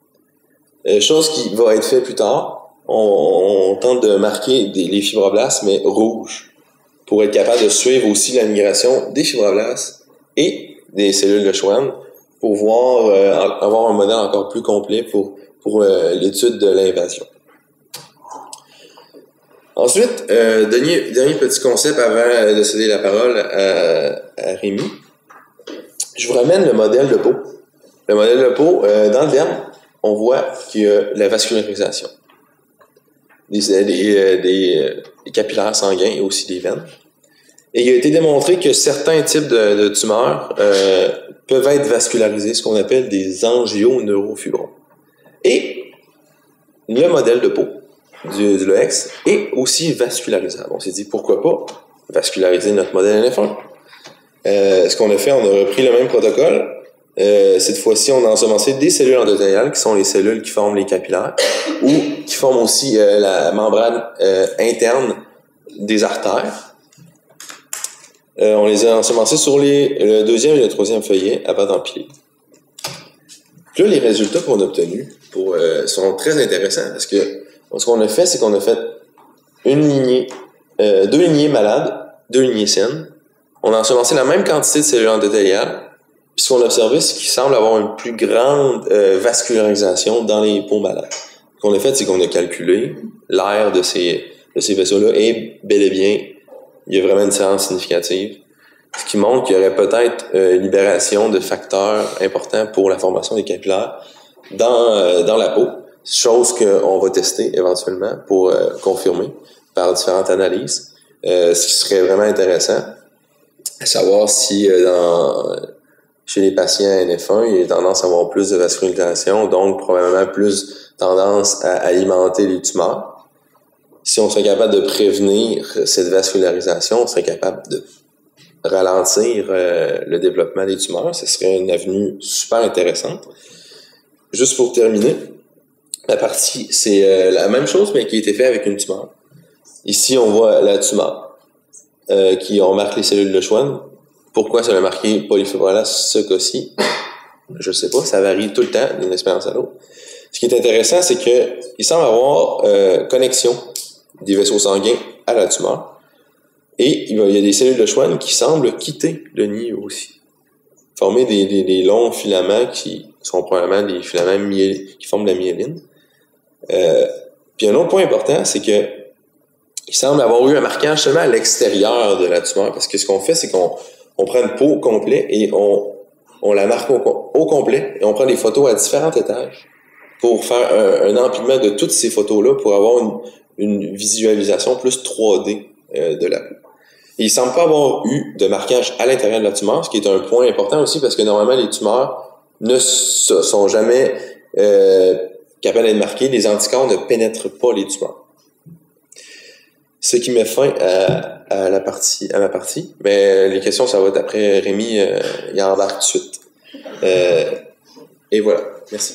Euh, chose qui va être faite plus tard, on, on tente de marquer des, les fibroblastes, mais rouges, pour être capable de suivre aussi la migration des fibroblastes et des cellules de Schwann, pour voir, euh, avoir un modèle encore plus complet pour, pour euh, l'étude de l'invasion. Ensuite, euh, dernier, dernier petit concept avant de céder la parole à, à Rémi. Je vous ramène le modèle de peau. Le modèle de peau, euh, dans le derme, on voit qu'il y a la vascularisation. Des, des, des, des capillaires sanguins et aussi des veines. Et il a été démontré que certains types de, de tumeurs euh, peuvent être vascularisés, ce qu'on appelle des angioneurofibromes. Et le modèle de peau du, du L E X est aussi vascularisable. On s'est dit, pourquoi pas vasculariser notre modèle N F un? Euh, ce qu'on a fait, on a repris le même protocole. Euh, cette fois-ci, on a ensemencé des cellules endothéliales, qui sont les cellules qui forment les capillaires, ou qui forment aussi euh, la membrane euh, interne des artères. Euh, on les a ensemencés sur les, le deuxième et le troisième feuillet avant d'empiler. Là, les résultats qu'on a obtenus pour, euh, sont très intéressants parce que ce qu'on a fait, c'est qu'on a fait une lignée, euh, deux lignées malades, deux lignées saines. On a ensemencé la même quantité de cellules endothéliales. Puis ce qu'on a observé, c'est qu'il semble avoir une plus grande euh, vascularisation dans les peaux malades. Ce qu'on a fait, c'est qu'on a calculé l'air de ces, de ces vaisseaux-là et bel et bien, il y a vraiment une différence significative. ce qui montre qu'il y aurait peut-être euh, libération de facteurs importants pour la formation des capillaires dans, euh, dans la peau, chose qu'on va tester éventuellement pour euh, confirmer par différentes analyses, euh, ce qui serait vraiment intéressant, à savoir si euh, dans, chez les patients N F un, il y a tendance à avoir plus de vascularisation, donc probablement plus tendance à alimenter les tumeurs. Si on serait capable de prévenir cette vascularisation, on serait capable de ralentir euh, le développement des tumeurs. Ce serait une avenue super intéressante. Juste pour terminer, la partie, c'est euh, la même chose, mais qui a été faite avec une tumeur. Ici, on voit la tumeur, euh, qui on marque les cellules de Schwann. Pourquoi ça a marqué polyfibrillase ce cas-ci? Je sais pas, ça varie tout le temps d'une expérience à l'autre. Ce qui est intéressant, c'est que il semble avoir euh, connexion des vaisseaux sanguins à la tumeur. Et il y a des cellules de Schwann qui semblent quitter le nid aussi. Former des, des, des longs filaments qui sont probablement des filaments myé, qui forment de la myéline. Euh, puis un autre point important, c'est que il semble avoir eu un marquage seulement à l'extérieur de la tumeur. Parce que ce qu'on fait, c'est qu'on on prend une peau complète et on, on la marque au, au complet et on prend des photos à différents étages pour faire un, un empilement de toutes ces photos-là pour avoir une, une visualisation plus trois D euh, de la peau. Et il ne semble pas avoir eu de marquage à l'intérieur de la tumeur, ce qui est un point important aussi parce que normalement les tumeurs ne sont jamais euh, capables d'être marquées. Les anticorps ne pénètrent pas les tumeurs. Ce qui met fin à, à la partie, à ma partie. Mais les questions, ça va être après Rémi, euh, il embarque tout de suite. Euh, et voilà. Merci.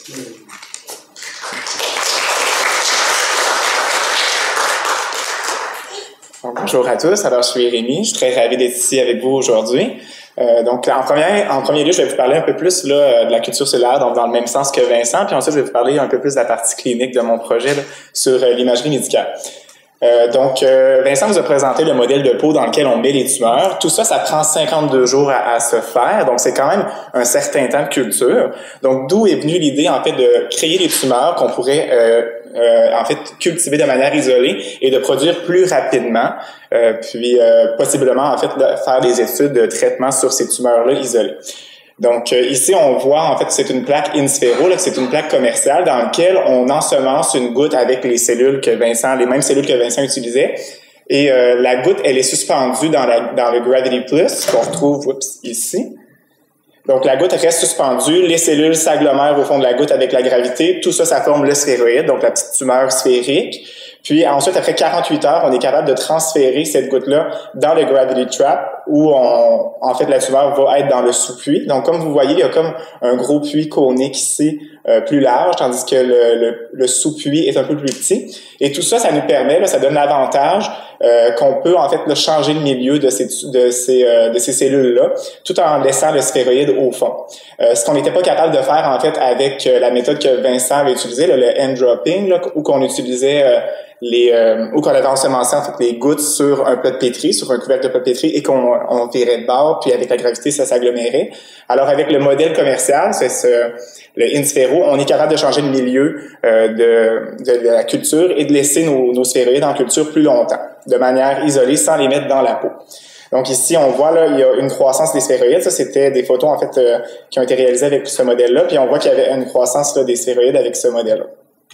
Bonjour à tous, alors je suis Rémi, je suis très ravi d'être ici avec vous aujourd'hui. Euh, donc en premier, en premier lieu, je vais vous parler un peu plus là, de la culture cellulaire, donc dans le même sens que Vincent, puis ensuite je vais vous parler un peu plus de la partie clinique de mon projet là, sur euh, l'imagerie médicale. Euh, donc, euh, Vincent vous a présenté le modèle de peau dans lequel on met les tumeurs. Tout ça, ça prend cinquante-deux jours à, à se faire, donc c'est quand même un certain temps de culture. Donc, d'où est venue l'idée, en fait, de créer des tumeurs qu'on pourrait, euh, euh, en fait, cultiver de manière isolée et de produire plus rapidement, euh, puis euh, possiblement, en fait, de faire des études de traitement sur ces tumeurs-là isolées. Donc euh, ici, on voit en fait c'est une plaque in-sphéro, là, c'est une plaque commerciale dans laquelle on ensemence une goutte avec les cellules que Vincent, les mêmes cellules que Vincent utilisait. Et euh, la goutte, elle est suspendue dans, la, dans le Gravity Plus qu'on retrouve oups, ici. Donc la goutte reste suspendue, les cellules s'agglomèrent au fond de la goutte avec la gravité. Tout ça, ça forme le sphéroïde, donc la petite tumeur sphérique. Puis ensuite, après quarante-huit heures, on est capable de transférer cette goutte-là dans le Gravity Trap où on, en fait la tumeur va être dans le sous-puits. Donc comme vous voyez, il y a comme un gros puits conique ici euh, plus large, tandis que le, le, le sous-puits est un peu plus petit. Et tout ça, ça nous permet, là, ça donne l'avantage euh, qu'on peut en fait là, changer le milieu de ces de ces euh, de ces cellules-là, tout en laissant le sphéroïde au fond. Euh, ce qu'on n'était pas capable de faire en fait avec euh, la méthode que Vincent avait utilisée, là, le end-dropping, là, où qu'on utilisait euh, les euh, où qu'on avait ensemencé en fait les gouttes sur un plat de pétri, sur un couvercle de plat de pétri et qu'on on virait de bord, puis avec la gravité ça s'agglomérait. Alors avec le modèle commercial, c'est ce le in-sphéro, on est capable de changer le milieu euh, de, de de la culture et de laisser nos, nos sphéroïdes en culture plus longtemps, de manière isolée, sans les mettre dans la peau. Donc ici, on voit là, il y a une croissance des sphéroïdes. Ça, c'était des photos en fait euh, qui ont été réalisées avec ce modèle-là. Puis on voit qu'il y avait une croissance là, des sphéroïdes avec ce modèle-là.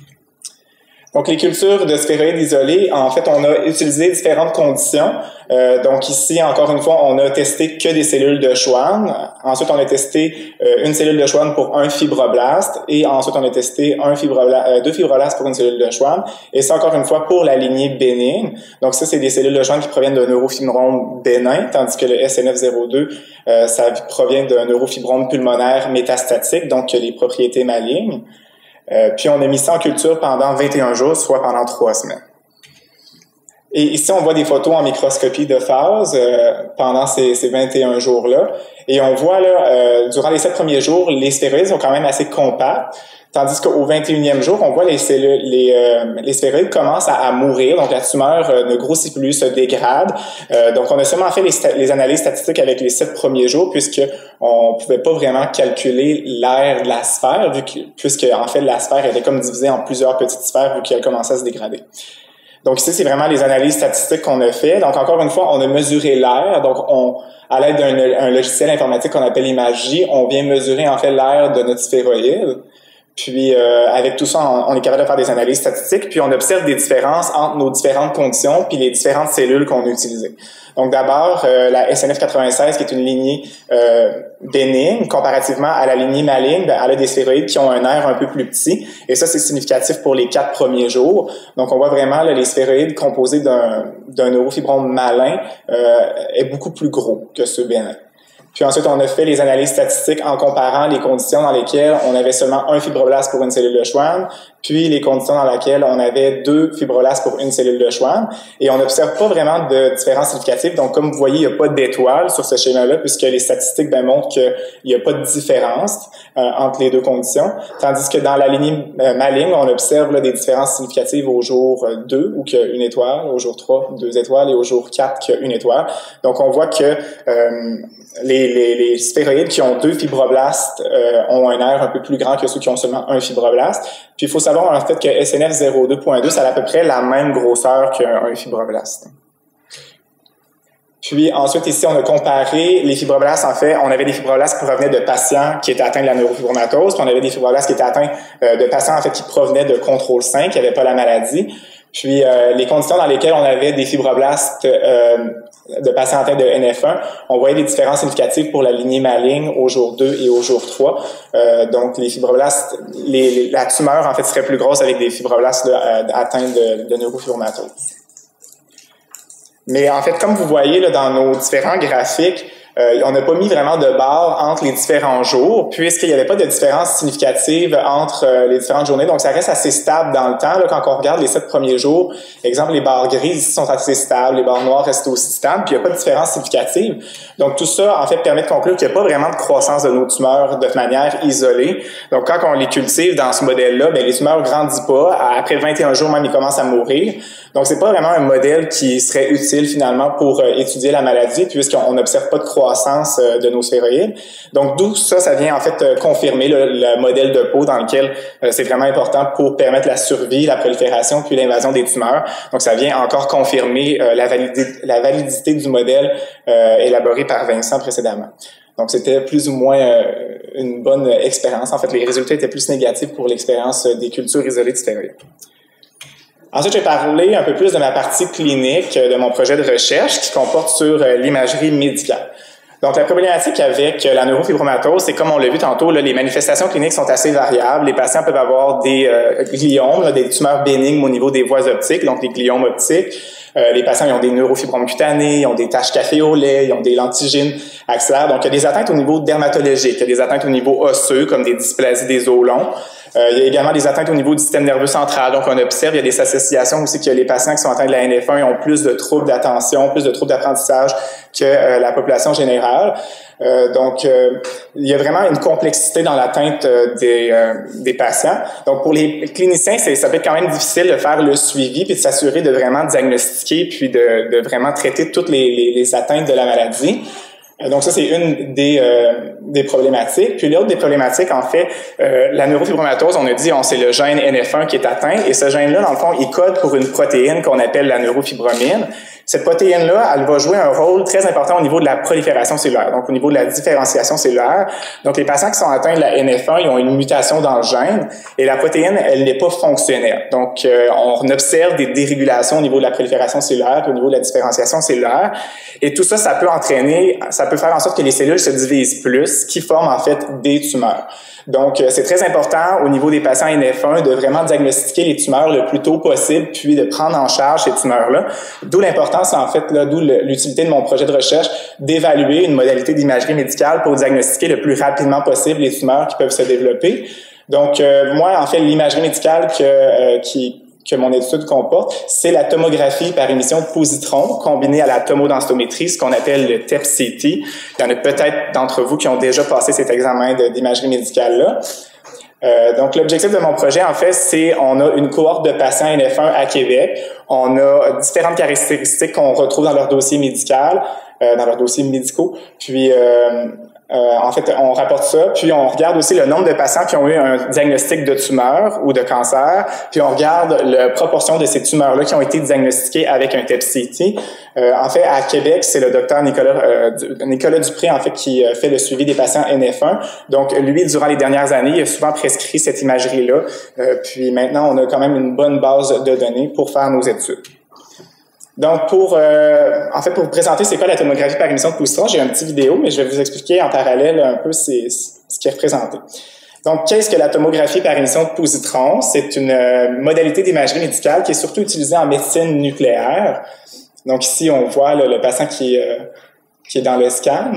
Donc, les cultures de sphéroïdes isolés, en fait, on a utilisé différentes conditions. Euh, donc ici, encore une fois, on a testé que des cellules de Schwann. Ensuite, on a testé euh, une cellule de Schwann pour un fibroblaste. Et ensuite, on a testé un fibrobla- euh, deux fibroblastes pour une cellule de Schwann. Et c'est encore une fois pour la lignée bénigne. Donc ça, c'est des cellules de Schwann qui proviennent d'un neurofibrome bénin, tandis que le S N F zéro deux, euh, ça provient d'un neurofibrome pulmonaire métastatique, donc qui a des propriétés malignes. Euh, puis on a mis ça en culture pendant vingt et un jours, soit pendant trois semaines. Et ici, on voit des photos en microscopie de phase euh, pendant ces, ces vingt et un jours-là. Et on voit, là, euh, durant les sept premiers jours, les sphéroïdes sont quand même assez compacts, tandis qu'au vingt et unième jour, on voit les cellules, les, euh, les sphéroïdes commencent à, à mourir, donc la tumeur euh, ne grossit plus, se dégrade. Euh, donc on a seulement fait les, les analyses statistiques avec les sept premiers jours, puisque on pouvait pas vraiment calculer l'aire de la sphère, vu que, puisque en fait la sphère était comme divisée en plusieurs petites sphères, vu qu'elle commençait à se dégrader. Donc ici, c'est vraiment les analyses statistiques qu'on a fait. Donc encore une fois, on a mesuré l'air. Donc on, à l'aide d'un un logiciel informatique qu'on appelle Imagerie, on vient mesurer en fait l'air de notre sphéroïde. Puis euh, avec tout ça, on, on est capable de faire des analyses statistiques, puis on observe des différences entre nos différentes conditions puis les différentes cellules qu'on a utilisées. Donc d'abord, euh, la S N F quatre-vingt-seize, qui est une lignée euh, bénigne, comparativement à la lignée maligne, ben, elle a des sphéroïdes qui ont un air un peu plus petit, et ça, c'est significatif pour les quatre premiers jours. Donc on voit vraiment là, les sphéroïdes composés d'un d'un neurofibrome malin euh, est beaucoup plus gros que ceux bénins. Puis ensuite, on a fait les analyses statistiques en comparant les conditions dans lesquelles on avait seulement un fibroblast pour une cellule de Schwann, puis les conditions dans lesquelles on avait deux fibroblastes pour une cellule de Schwann. Et on n'observe pas vraiment de différence significative. Donc, comme vous voyez, il n'y a pas d'étoile sur ce schéma-là, puisque les statistiques ben, montrent qu'il n'y a pas de différence euh, entre les deux conditions. Tandis que dans la lignée euh, maligne, on observe là, des différences significatives au jour deux, où qu'il y a une étoile, au jour trois, deux étoiles, et au jour quatre, qu'il y a une étoile. Donc, on voit que euh, Les, les, les sphéroïdes qui ont deux fibroblastes euh, ont un air un peu plus grand que ceux qui ont seulement un fibroblast. Puis il faut savoir en fait que S N F zéro deux point deux, ça a à peu près la même grosseur qu'un fibroblast. Puis ensuite, ici, on a comparé les fibroblastes. En fait, on avait des fibroblastes qui provenaient de patients qui étaient atteints de la neurofibromatose, puis on avait des fibroblastes qui étaient atteints euh, de patients en fait qui provenaient de contrôle cinq, qui n'avaient pas la maladie. Puis euh, les conditions dans lesquelles on avait des fibroblastes euh, de patients atteints de N F un, on voyait des différences significatives pour la lignée maligne au jour deux et au jour trois. Euh, donc les fibroblastes, les, les, la tumeur en fait serait plus grosse avec des fibroblastes là, atteints de, de neurofibromatose. Mais en fait, comme vous voyez là, dans nos différents graphiques, Euh, on n'a pas mis vraiment de barre entre les différents jours, puisqu'il n'y avait pas de différence significative entre euh, les différentes journées. Donc, ça reste assez stable dans le temps. Là, quand on regarde les sept premiers jours, exemple, les barres grises ici sont assez stables, les barres noires restent aussi stables, puis il n'y a pas de différence significative. Donc, tout ça, en fait, permet de conclure qu'il n'y a pas vraiment de croissance de nos tumeurs de manière isolée. Donc, quand on les cultive dans ce modèle-là, ben les tumeurs ne grandissent pas. Après vingt et un jours, même, ils commencent à mourir. Donc, c'est pas vraiment un modèle qui serait utile, finalement, pour euh, étudier la maladie, puisqu'on n'observe pas de croissance euh, de nos sphéroïdes. Donc, d'où ça, ça vient, en fait, euh, confirmer le, le modèle de peau dans lequel euh, c'est vraiment important pour permettre la survie, la prolifération, puis l'invasion des tumeurs. Donc, ça vient encore confirmer euh, la, validité, la validité du modèle euh, élaboré par Vincent précédemment. Donc, c'était plus ou moins euh, une bonne expérience. En fait, les résultats étaient plus négatifs pour l'expérience des cultures isolées de sphéroïdes. Ensuite, j'ai parlé un peu plus de ma partie clinique de mon projet de recherche qui comporte sur l'imagerie médicale. Donc, la problématique avec la neurofibromatose, c'est comme on l'a vu tantôt, là, les manifestations cliniques sont assez variables. Les patients peuvent avoir des euh, gliomes, là, des tumeurs bénignes au niveau des voies optiques, donc des gliomes optiques. Euh, les patients ils ont des neurofibromes cutanés, ils ont des taches café au lait, ils ont des lentigines axillaires. Donc, il y a des atteintes au niveau dermatologique, il y a des atteintes au niveau osseux, comme des dysplasies des os longs. Euh, il y a également des atteintes au niveau du système nerveux central. Donc, on observe, il y a des associations aussi que les patients qui sont atteints de la N F un ont plus de troubles d'attention, plus de troubles d'apprentissage que euh, la population générale. Euh, donc, euh, il y a vraiment une complexité dans l'atteinte euh, des, euh, des patients. Donc, pour les cliniciens, c'est, ça peut être quand même difficile de faire le suivi puis de s'assurer de vraiment diagnostiquer puis de, de vraiment traiter toutes les, les, les atteintes de la maladie. Donc ça, c'est une des, euh, des problématiques. Puis l'autre des problématiques, en fait, euh, la neurofibromatose, on a dit, on c'est le gène N F un qui est atteint, et ce gène-là, dans le fond, il code pour une protéine qu'on appelle la neurofibromine. Cette protéine-là, elle va jouer un rôle très important au niveau de la prolifération cellulaire, donc au niveau de la différenciation cellulaire. Donc les patients qui sont atteints de la N F un, ils ont une mutation dans le gène, et la protéine, elle n'est pas fonctionnelle. Donc euh, on observe des dérégulations au niveau de la prolifération cellulaire, puis au niveau de la différenciation cellulaire, et tout ça, ça peut entraîner, ça peut faire en sorte que les cellules se divisent plus, qui forment en fait des tumeurs. Donc, c'est très important au niveau des patients N F un de vraiment diagnostiquer les tumeurs le plus tôt possible, puis de prendre en charge ces tumeurs-là. D'où l'importance, en fait, là, d'où l'utilité de mon projet de recherche, d'évaluer une modalité d'imagerie médicale pour diagnostiquer le plus rapidement possible les tumeurs qui peuvent se développer. Donc, euh, moi, en fait, l'imagerie médicale que, euh, qui que mon étude comporte, c'est la tomographie par émission de positron combinée à la tomodensitométrie, ce qu'on appelle le T E P C T. Il y en a peut-être d'entre vous qui ont déjà passé cet examen d'imagerie médicale-là. Euh, donc, l'objectif de mon projet, en fait, c'est on a une cohorte de patients N F un à Québec. On a différentes caractéristiques qu'on retrouve dans leur dossier médical, euh, dans leurs dossiers médicaux. Puis, euh, Euh, en fait, on rapporte ça, puis on regarde aussi le nombre de patients qui ont eu un diagnostic de tumeur ou de cancer, puis on regarde la proportion de ces tumeurs-là qui ont été diagnostiquées avec un T E P C T. Euh, en fait, à Québec, c'est le docteur Nicolas, euh, Nicolas Dupré, en fait, qui fait le suivi des patients N F un. Donc, lui, durant les dernières années, il a souvent prescrit cette imagerie-là. Euh, puis maintenant, on a quand même une bonne base de données pour faire nos études. Donc, pour, euh, en fait, pour vous présenter c'est quoi la tomographie par émission de positron, j'ai un petit vidéo, mais je vais vous expliquer en parallèle un peu c'est, ce qui est représenté. Donc, qu'est-ce que la tomographie par émission de positron? C'est une euh, modalité d'imagerie médicale qui est surtout utilisée en médecine nucléaire. Donc, ici, on voit là, le patient qui est, euh, qui est dans le scan.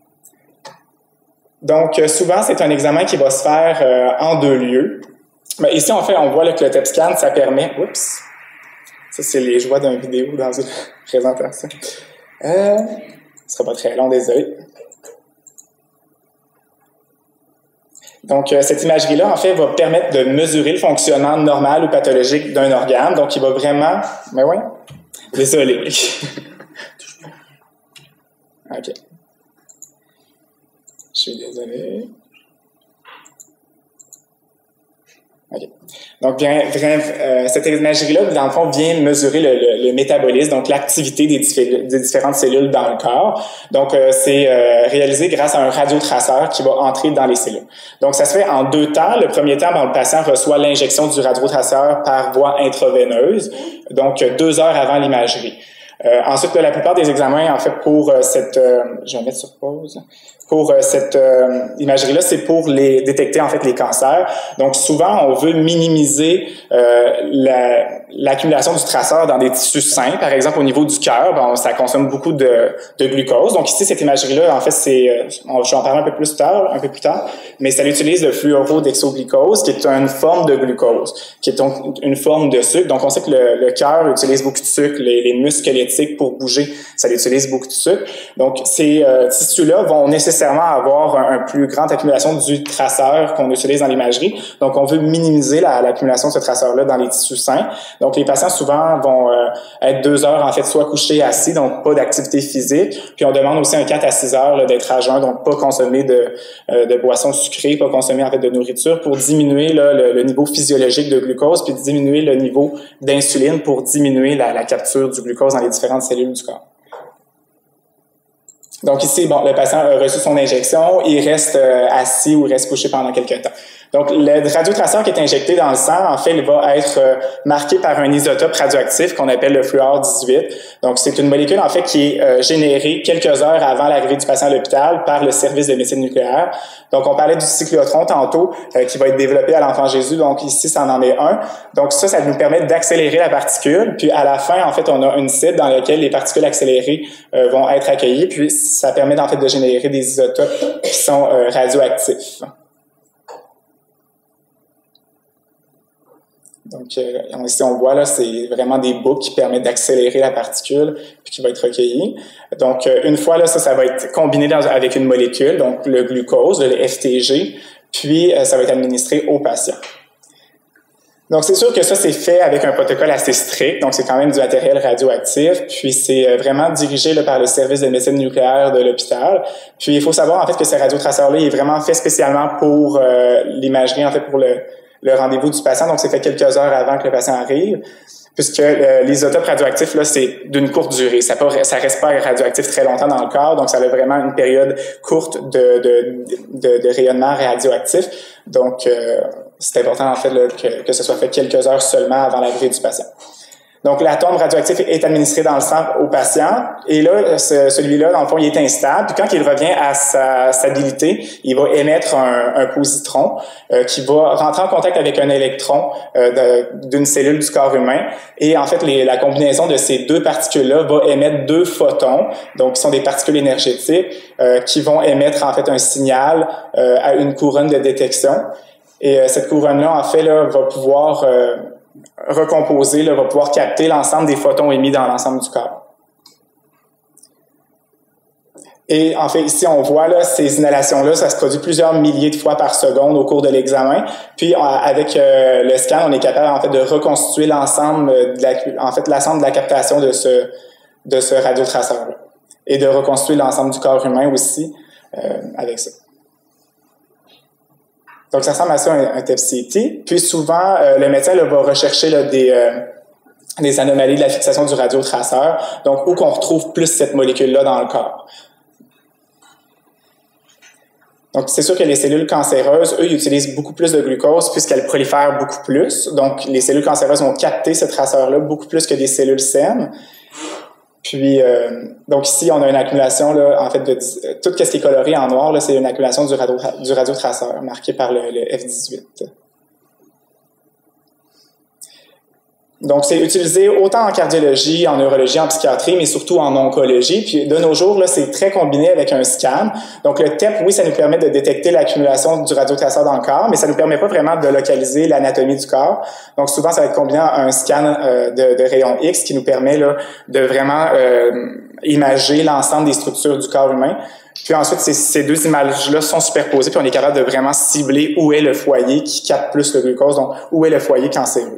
Donc, euh, souvent, c'est un examen qui va se faire euh, en deux lieux. Mais ici, en fait, on voit là, que le T E P scan, ça permet... Oups! Ça, c'est les joies d'une vidéo dans une présentation. Euh, ce sera pas très long, désolé. Donc, euh, cette imagerie-là, en fait, va permettre de mesurer le fonctionnement normal ou pathologique d'un organe. Donc, il va vraiment... Mais ouais, désolé. OK. Je suis désolé. OK. Donc, bien, euh, cette imagerie-là, dans le fond, vient mesurer le, le, le métabolisme, donc l'activité des, des différentes cellules dans le corps. Donc, euh, c'est euh, réalisé grâce à un radiotraceur qui va entrer dans les cellules. Donc, ça se fait en deux temps. Le premier temps, ben, le patient reçoit l'injection du radiotraceur par voie intraveineuse, donc deux heures avant l'imagerie. Euh, ensuite, là, la plupart des examens, en fait, pour euh, cette... Euh, je vais mettre sur pause. Pour euh, cette euh, imagerie-là, c'est pour les détecter, en fait, les cancers. Donc, souvent, on veut minimiser euh, la, l'accumulation du traceur dans des tissus sains. Par exemple, au niveau du cœur, bon, ça consomme beaucoup de, de glucose. Donc, ici, cette imagerie-là, en fait, c'est... Euh, je vais en parler un peu plus tard, un peu plus tard, mais ça utilise le fluorodexoglucose, qui est une forme de glucose, qui est donc une forme de sucre. Donc, on sait que le, le cœur utilise beaucoup de sucre, les, les muscles squelettiques pour bouger, ça utilise beaucoup de sucre. Donc, ces euh, tissus-là vont nécessairement avoir un, un plus grande accumulation du traceur qu'on utilise dans l'imagerie. Donc, on veut minimiser la, l'accumulation de ce traceur-là dans les tissus sains. Donc, les patients, souvent, vont euh, être deux heures, en fait, soit couchés assis, donc pas d'activité physique. Puis, on demande aussi un quatre à six heures là, d'être à jeun, donc pas consommer de, euh, de boissons sucrées, pas consommer, en fait, de nourriture pour diminuer là, le, le niveau physiologique de glucose, puis diminuer le niveau d'insuline pour diminuer la, la capture du glucose dans les différentes cellules du corps. Donc ici, bon, le patient a reçu son injection, il reste euh, assis ou il reste couché pendant quelques temps. Donc, le radiotraceur qui est injecté dans le sang, en fait, il va être euh, marqué par un isotope radioactif qu'on appelle le fluor dix-huit. Donc, c'est une molécule, en fait, qui est euh, générée quelques heures avant l'arrivée du patient à l'hôpital par le service de médecine nucléaire. Donc, on parlait du cyclotron tantôt, euh, qui va être développé à l'Enfant Jésus. Donc, ici, ça en est un. Donc, ça, ça nous permet d'accélérer la particule. Puis, à la fin, en fait, on a une cible dans laquelle les particules accélérées euh, vont être accueillies. Puis, ça permet, en fait, de générer des isotopes qui sont euh, radioactifs. Donc, euh, ici, on voit, là, c'est vraiment des boucles qui permettent d'accélérer la particule puis qui va être recueillie. Donc, euh, une fois, là, ça, ça va être combiné dans, avec une molécule, donc le glucose, le F T G, puis euh, ça va être administré au patient. Donc, c'est sûr que ça, c'est fait avec un protocole assez strict, donc c'est quand même du matériel radioactif, puis c'est euh, vraiment dirigé là, par le service de médecine nucléaire de l'hôpital. Puis, il faut savoir, en fait, que ce radiotraceur-là est vraiment fait spécialement pour euh, l'imagerie, en fait, pour le le rendez-vous du patient, donc c'est fait quelques heures avant que le patient arrive, puisque euh, l'isotope radioactif, là, c'est d'une courte durée. Ça ne ça reste pas radioactif très longtemps dans le corps, donc ça a vraiment une période courte de, de, de, de rayonnement radioactif. Donc, euh, c'est important, en fait, là, que, que ce soit fait quelques heures seulement avant l'arrivée du patient. Donc, l'atome radioactif est administré dans le sang au patient. Et là, ce, celui-là, dans le fond, il est instable. Puis quand il revient à sa stabilité, il va émettre un, un positron euh, qui va rentrer en contact avec un électron euh, d'une cellule du corps humain. Et en fait, les, la combinaison de ces deux particules-là va émettre deux photons, donc qui sont des particules énergétiques, euh, qui vont émettre en fait un signal euh, à une couronne de détection. Et euh, cette couronne-là, en fait, là, va pouvoir... Euh, recomposer, là, va pouvoir capter l'ensemble des photons émis dans l'ensemble du corps. Et en fait, ici, on voit là, ces inhalations-là, ça se produit plusieurs milliers de fois par seconde au cours de l'examen. Puis, avec euh, le scan, on est capable en fait de reconstituer l'ensemble de la, en fait, l'ensemble de la captation de ce de ce radiotraceur-là et de reconstituer l'ensemble du corps humain aussi. euh, avec ça. Donc, ça ressemble à ça, un, un T E P C T. Puis souvent, euh, le médecin là, va rechercher là, des, euh, des anomalies de la fixation du radiotraceur, donc où qu'on retrouve plus cette molécule-là dans le corps. Donc, c'est sûr que les cellules cancéreuses, eux, ils utilisent beaucoup plus de glucose puisqu'elles prolifèrent beaucoup plus. Donc, les cellules cancéreuses vont capter ce traceur-là beaucoup plus que des cellules saines. Puis, euh, donc ici, on a une accumulation, là, en fait, de tout ce qui est coloré en noir, là, c'est une accumulation du, radio, du radiotraceur marqué par le, le F dix-huit. Donc, c'est utilisé autant en cardiologie, en neurologie, en psychiatrie, mais surtout en oncologie. Puis, de nos jours, là, c'est très combiné avec un scan. Donc, le T E P, oui, ça nous permet de détecter l'accumulation du radiotraceur dans le corps, mais ça nous permet pas vraiment de localiser l'anatomie du corps. Donc, souvent, ça va être combiné à un scan euh, de, de rayon X qui nous permet là, de vraiment euh, imager l'ensemble des structures du corps humain. Puis ensuite, ces, ces deux images-là sont superposées, puis on est capable de vraiment cibler où est le foyer qui capte plus le glucose, donc où est le foyer cancéreux.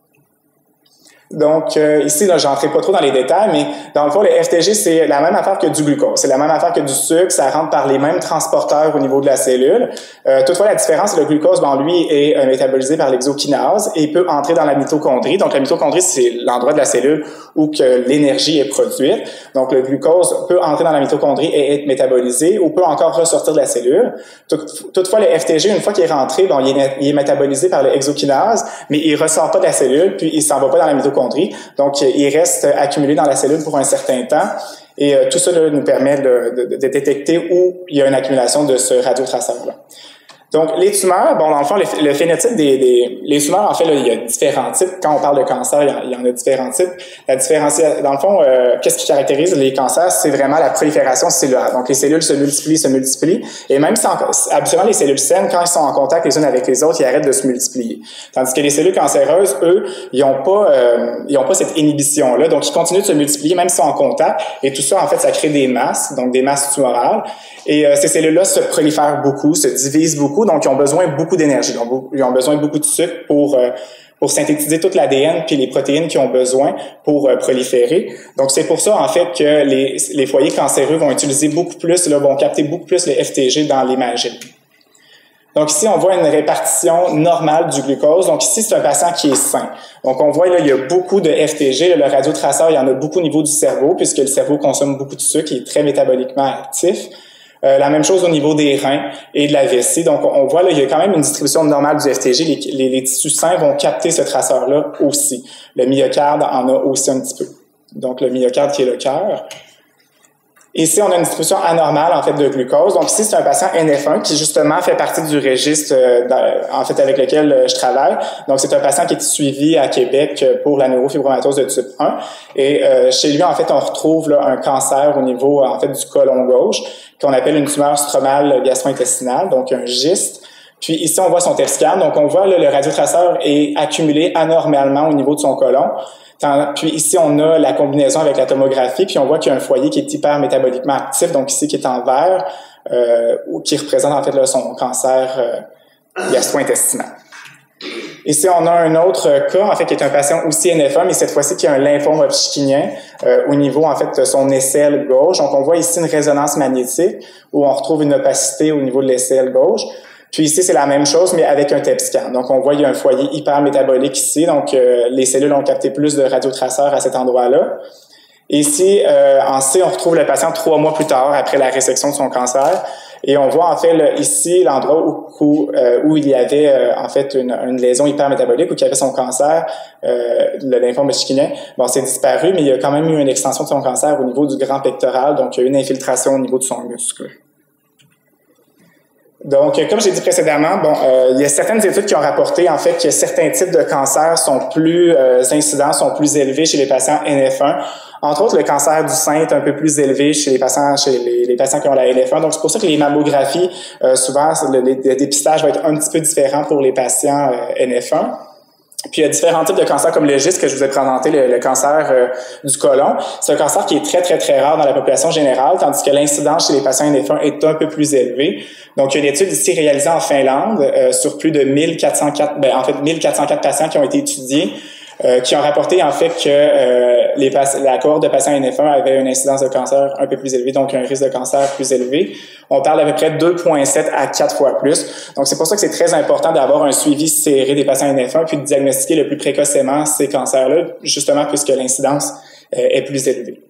Donc, euh, ici, là, j'entrerai pas trop dans les détails, mais dans le fond, le F T G, c'est la même affaire que du glucose. C'est la même affaire que du sucre. Ça rentre par les mêmes transporteurs au niveau de la cellule. Euh, toutefois, la différence, le glucose, ben, lui, est euh, métabolisé par l'exokinase et peut entrer dans la mitochondrie. Donc, la mitochondrie, c'est l'endroit de la cellule où que l'énergie est produite. Donc, le glucose peut entrer dans la mitochondrie et être métabolisé ou peut encore ressortir de la cellule. Toutefois, le F T G, une fois qu'il est rentré, bon, il est, il est métabolisé par le exokinase, mais il ressort pas de la cellule, puis il s'en va pas dans la mitochondrie. Donc, il reste accumulé dans la cellule pour un certain temps. Et euh, tout ça là, nous permet de, de, de détecter où il y a une accumulation de ce radiotraceur-là. Donc, les tumeurs, bon, dans le fond, le, le phénotype des, des... Les tumeurs, en fait, là, il y a différents types. Quand on parle de cancer, il y en, il y en a différents types. La différenciation, dans le fond, euh, qu'est-ce qui caractérise les cancers? C'est vraiment la prolifération cellulaire. Donc, les cellules se multiplient, se multiplient. Et même si, en, habituellement, les cellules saines, quand elles sont en contact les unes avec les autres, ils arrêtent de se multiplier. Tandis que les cellules cancéreuses, eux, ils n'ont pas, euh, ils ont pas cette inhibition-là. Donc, ils continuent de se multiplier, même s'ils sont en contact. Et tout ça, en fait, ça crée des masses, donc des masses tumorales. Et euh, ces cellules-là se prolifèrent beaucoup, se divisent beaucoup. Donc, ils ont besoin de beaucoup d'énergie. Ils ont besoin de beaucoup de sucre pour euh, pour synthétiser toute l'A D N puis les protéines qu'ils ont besoin pour euh, proliférer. Donc, c'est pour ça, en fait, que les, les foyers cancéreux vont utiliser beaucoup plus, là, vont capter beaucoup plus le F T G dans l'imagerie. Donc, ici, on voit une répartition normale du glucose. Donc, ici, c'est un patient qui est sain. Donc, on voit, là, il y a beaucoup de F T G. Là, le radiotraceur, il y en a beaucoup au niveau du cerveau, puisque le cerveau consomme beaucoup de sucre, il est très métaboliquement actif. Euh, la même chose au niveau des reins et de la vessie. Donc, on voit là, il y a quand même une distribution normale du F T G. Les, les, les tissus sains vont capter ce traceur-là aussi. Le myocarde en a aussi un petit peu. Donc, le myocarde qui est le cœur. Ici, on a une distribution anormale, en fait, de glucose. Donc, ici, c'est un patient N F un qui, justement, fait partie du registre, euh, en fait, avec lequel euh, je travaille. Donc, c'est un patient qui est suivi à Québec pour la neurofibromatose de type un. Et euh, chez lui, en fait, on retrouve là, un cancer au niveau, en fait, du côlon gauche, qu'on appelle une tumeur stromale gastro-intestinale, donc un gyste. Puis ici, on voit son T E P scan. Donc, on voit là, le radiotraceur est accumulé anormalement au niveau de son côlon. Puis ici, on a la combinaison avec la tomographie, puis on voit qu'il y a un foyer qui est hyper métaboliquement actif, donc ici qui est en vert, euh, qui représente en fait là, son cancer euh, gastro-intestinal. Ici, on a un autre cas, en fait, qui est un patient aussi N F un, mais cette fois-ci qui a un lymphome hodgkinien euh, au niveau, en fait, de son aisselle gauche. Donc, on voit ici une résonance magnétique où on retrouve une opacité au niveau de l'aisselle gauche. Puis ici, c'est la même chose, mais avec un T E P scan. Donc, on voit qu'il y a un foyer hyper métabolique ici. Donc, euh, les cellules ont capté plus de radiotraceurs à cet endroit-là. Et ici, euh, en C, on retrouve le patient trois mois plus tard, après la résection de son cancer. Et on voit, en fait, là, ici, l'endroit où, où, euh, où il y avait, euh, en fait, une, une lésion hypermétabolique, où il y avait son cancer, euh, le lymphome hodgkinien. Bon, c'est disparu, mais il y a quand même eu une extension de son cancer au niveau du grand pectoral. Donc, il y a eu une infiltration au niveau de son muscle. Donc, comme j'ai dit précédemment, bon, euh, il y a certaines études qui ont rapporté en fait que certains types de cancers sont plus euh, incidents, sont plus élevés chez les patients N F un. Entre autres, le cancer du sein est un peu plus élevé chez les patients, chez les, les patients qui ont la N F un. Donc, c'est pour ça que les mammographies, euh, souvent, le, le dépistage va être un petit peu différent pour les patients euh, N F un. Puis il y a différents types de cancers comme le gyste que je vous ai présenté, le, le cancer euh, du côlon. C'est un cancer qui est très, très, très rare dans la population générale, tandis que l'incidence chez les patients N F un est un peu plus élevée. Donc, il y a une étude ici réalisée en Finlande euh, sur plus de mille quatre cent quatre, ben, en fait, mille quatre cent quatre patients qui ont été étudiés. euh, qui ont rapporté en fait que euh, les la cohorte de patients N F un avait une incidence de cancer un peu plus élevée, donc un risque de cancer plus élevé. On parle d'à peu près deux virgule sept à quatre fois plus. Donc c'est pour ça que c'est très important d'avoir un suivi serré des patients N F un puis de diagnostiquer le plus précocement ces cancers-là, justement puisque l'incidence euh, est plus élevée.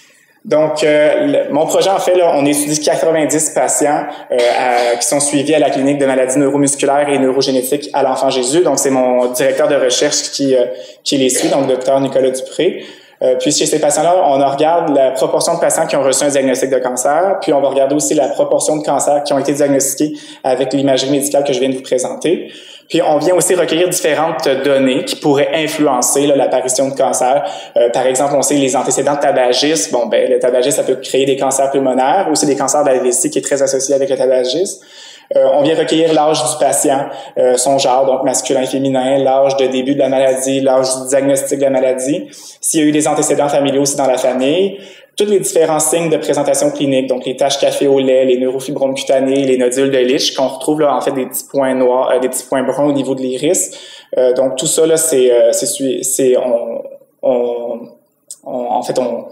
Donc, euh, le, mon projet, en fait, là, on étudie quatre-vingt-dix patients euh, à, qui sont suivis à la clinique de maladies neuromusculaires et neurogénétiques à l'Enfant Jésus. Donc, c'est mon directeur de recherche qui, euh, qui les suit, donc docteur Nicolas Dupré. Euh, puis, chez ces patients-là, on regarde la proportion de patients qui ont reçu un diagnostic de cancer, puis on va regarder aussi la proportion de cancers qui ont été diagnostiqués avec l'imagerie médicale que je viens de vous présenter. Puis, on vient aussi recueillir différentes données qui pourraient influencer là, l'apparition de cancer. Euh, par exemple, on sait les antécédents de tabagisme. Bon, ben, le tabagisme, ça peut créer des cancers pulmonaires, aussi des cancers d'A V C qui est très associé avec le tabagisme. Euh, on vient recueillir l'âge du patient, euh, son genre, donc masculin, féminin, l'âge de début de la maladie, l'âge du diagnostic de la maladie, s'il y a eu des antécédents familiaux aussi dans la famille, tous les différents signes de présentation clinique, donc les taches café au lait, les neurofibromes cutanés, les nodules de Lich, qu'on retrouve là en fait des petits points noirs, euh, des petits points bruns au niveau de l'iris. Euh, donc tout ça là, c'est, euh, c'est, c'est, on, on, on, en fait on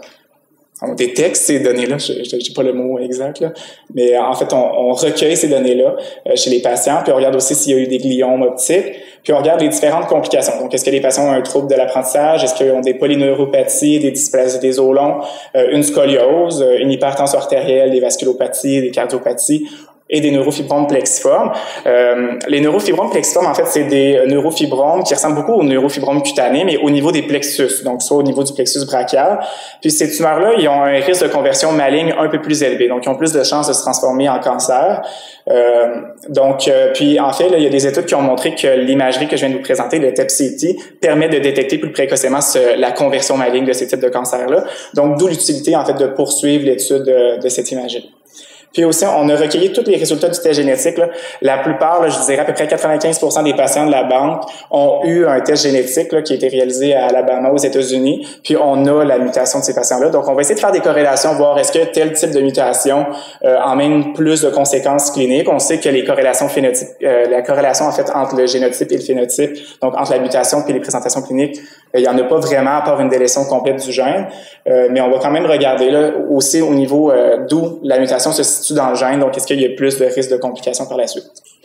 On détecte ces données-là, je n'ai pas le mot exact, là, mais en fait, on, on recueille ces données-là euh, chez les patients, puis on regarde aussi s'il y a eu des gliomes optiques, puis on regarde les différentes complications. Donc, est-ce que les patients ont un trouble de l'apprentissage, est-ce qu'ils ont des polyneuropathies, des dysplasies des os longs, euh, une scoliose, une hypertension artérielle, des vasculopathies, des cardiopathies, et des neurofibromes plexiformes. Euh, les neurofibromes plexiformes, en fait, c'est des neurofibromes qui ressemblent beaucoup aux neurofibromes cutanés, mais au niveau des plexus, donc soit au niveau du plexus brachial. Puis ces tumeurs-là, ils ont un risque de conversion maligne un peu plus élevé, donc ils ont plus de chances de se transformer en cancer. Euh, donc, euh, puis en fait, là, il y a des études qui ont montré que l'imagerie que je viens de vous présenter, le T E P C T, permet de détecter plus précocement ce, la conversion maligne de ces types de cancers-là. Donc, d'où l'utilité, en fait, de poursuivre l'étude de, de cette imagerie. Puis aussi, on a recueilli tous les résultats du test génétique. Là. La plupart, là, je dirais à peu près quatre-vingt-quinze pour cent des patients de la banque ont eu un test génétique là, qui a été réalisé à Alabama aux États-Unis. Puis on a la mutation de ces patients-là. Donc on va essayer de faire des corrélations, voir est-ce que tel type de mutation euh, emmène plus de conséquences cliniques. On sait que les corrélations phénotypes, euh, la corrélation en fait entre le génotype et le phénotype, donc entre la mutation et les présentations cliniques, euh, il n'y en a pas vraiment à part une délétion complète du gène. Euh, mais on va quand même regarder là aussi au niveau euh, d'où la mutation se situe dans le gène, donc est-ce qu'il y a plus de risques de complications par la suite.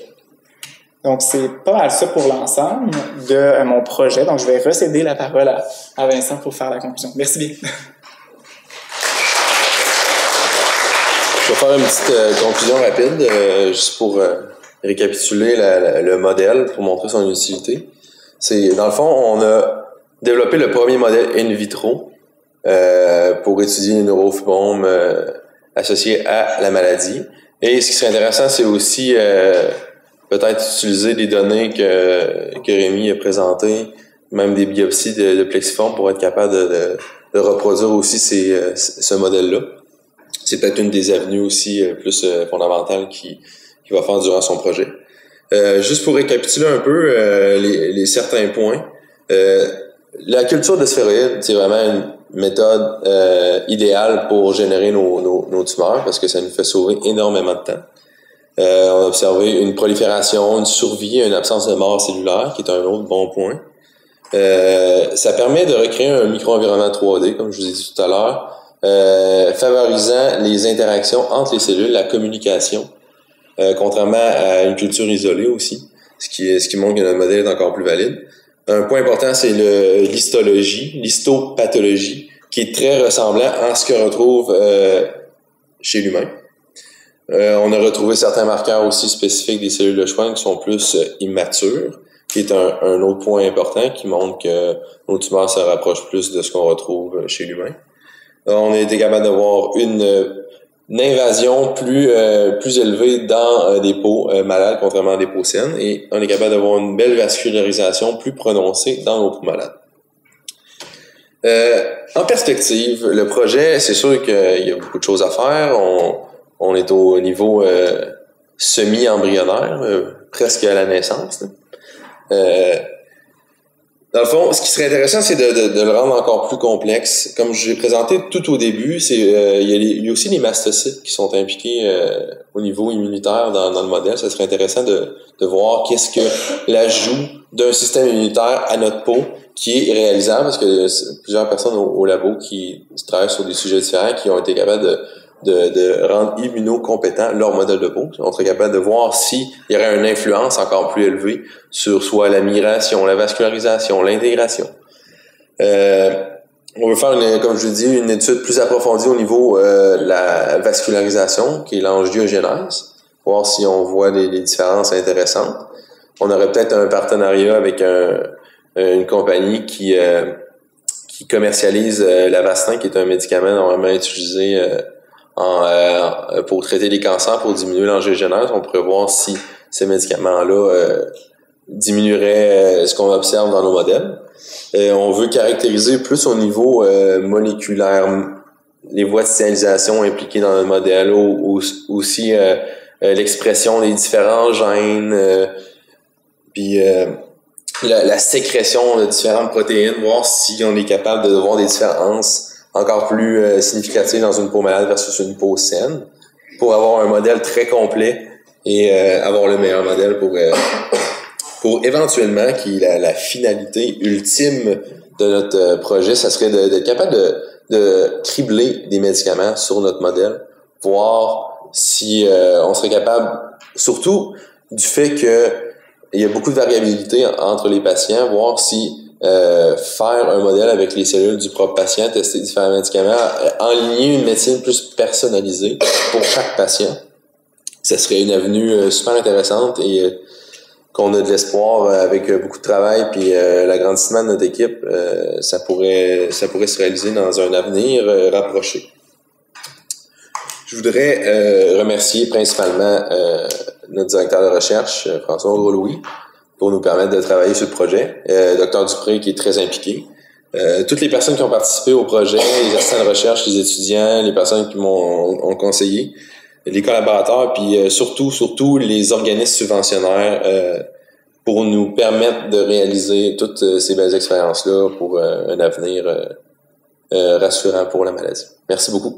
Donc c'est pas mal ça pour l'ensemble de euh, mon projet, donc je vais recéder la parole à, à Vincent pour faire la conclusion. Merci bien. Je vais faire une petite euh, conclusion rapide, euh, juste pour euh, récapituler la, la, le modèle, pour montrer son utilité. C'est, dans le fond, on a développé le premier modèle in vitro euh, pour étudier les neurofibromes euh, associés à la maladie. Et ce qui serait intéressant, c'est aussi euh, peut-être utiliser des données que, que Rémi a présentées, même des biopsies de, de plexiformes pour être capable de, de, de reproduire aussi ces, euh, ce modèle-là. C'est peut-être une des avenues aussi euh, plus euh, fondamentales qu'il qui va faire durant son projet. Euh, juste pour récapituler un peu euh, les, les certains points, euh, la culture de sphéroïdes, c'est vraiment une méthode euh, idéale pour générer nos, nos, nos tumeurs parce que ça nous fait sauver énormément de temps. Euh, on a observé une prolifération, une survie, une absence de mort cellulaire, qui est un autre bon point. Euh, ça permet de recréer un micro-environnement trois D, comme je vous ai dit tout à l'heure, euh, favorisant les interactions entre les cellules, la communication, euh, contrairement à une culture isolée aussi, ce qui, ce qui montre que notre modèle est encore plus valide. Un point important, c'est le, l'histologie, l'histopathologie, qui est très ressemblant à ce que retrouve euh, chez l'humain. Euh, on a retrouvé certains marqueurs aussi spécifiques des cellules de Schwann qui sont plus euh, immatures, qui est un, un autre point important qui montre que nos tumeurs se rapprochent plus de ce qu'on retrouve chez l'humain. Euh, on a été capable d'avoir une, une invasion plus euh, plus élevée dans euh, des peaux euh, malades, contrairement à des peaux saines, et on est capable d'avoir une belle vascularisation plus prononcée dans nos peaux malades. Euh, en perspective, le projet, c'est sûr qu'il y a beaucoup de choses à faire. On, on est au niveau euh, semi-embryonnaire, euh, presque à la naissance. Euh, dans le fond, ce qui serait intéressant, c'est de, de, de le rendre encore plus complexe. Comme je l'ai présenté tout au début, c'est euh, il, y a les, il y a aussi les mastocytes qui sont impliqués euh, au niveau immunitaire dans, dans le modèle. Ça serait intéressant de, de voir qu'est-ce que l'ajout d'un système immunitaire à notre peau qui est réalisable parce que plusieurs personnes au, au labo qui travaillent sur des sujets différents qui ont été capables de, de, de rendre immunocompétent leur modèle de peau. On serait capable de voir s'il y aurait une influence encore plus élevée sur soit la migration, la vascularisation, l'intégration. Euh, on veut faire, une, comme je vous dis, une étude plus approfondie au niveau euh, de la vascularisation, qui est l'angiogénèse, voir si on voit des, des différences intéressantes. On aurait peut-être un partenariat avec un, une compagnie qui, euh, qui commercialise euh, l'Avastin, qui est un médicament normalement utilisé euh, en, euh, pour traiter les cancers, pour diminuer l'angiogénèse. On pourrait voir si ces médicaments-là euh, diminueraient euh, ce qu'on observe dans nos modèles. Euh, on veut caractériser plus au niveau euh, moléculaire les voies de signalisation impliquées dans le modèle, ou, ou aussi euh, euh, l'expression des différents gènes, euh, puis euh, la, la sécrétion de différentes protéines, voir si on est capable de voir des différences encore plus euh, significatives dans une peau malade versus une peau saine, pour avoir un modèle très complet et euh, avoir le meilleur modèle pour euh, pour éventuellement, qui est la, la finalité ultime de notre projet, ça serait d'être capable de, de cribler des médicaments sur notre modèle, voir si euh, on serait capable, surtout du fait que il y a beaucoup de variabilité entre les patients, voir si euh, faire un modèle avec les cellules du propre patient, tester différents médicaments, enligner une médecine plus personnalisée pour chaque patient, ça serait une avenue euh, super intéressante et euh, qu'on a de l'espoir euh, avec euh, beaucoup de travail puis euh, l'agrandissement de notre équipe, euh, ça pourrait ça pourrait se réaliser dans un avenir euh, rapproché. Je voudrais euh, remercier principalement euh, notre directeur de recherche, François Gros-Louis, pour nous permettre de travailler sur le projet. Euh, Docteur Dupré, qui est très impliqué. Euh, toutes les personnes qui ont participé au projet, les assistants de recherche, les étudiants, les personnes qui m'ont ont conseillé, les collaborateurs, puis euh, surtout, surtout les organismes subventionnaires euh, pour nous permettre de réaliser toutes euh, ces belles expériences-là pour euh, un avenir euh, euh, rassurant pour la maladie. Merci beaucoup.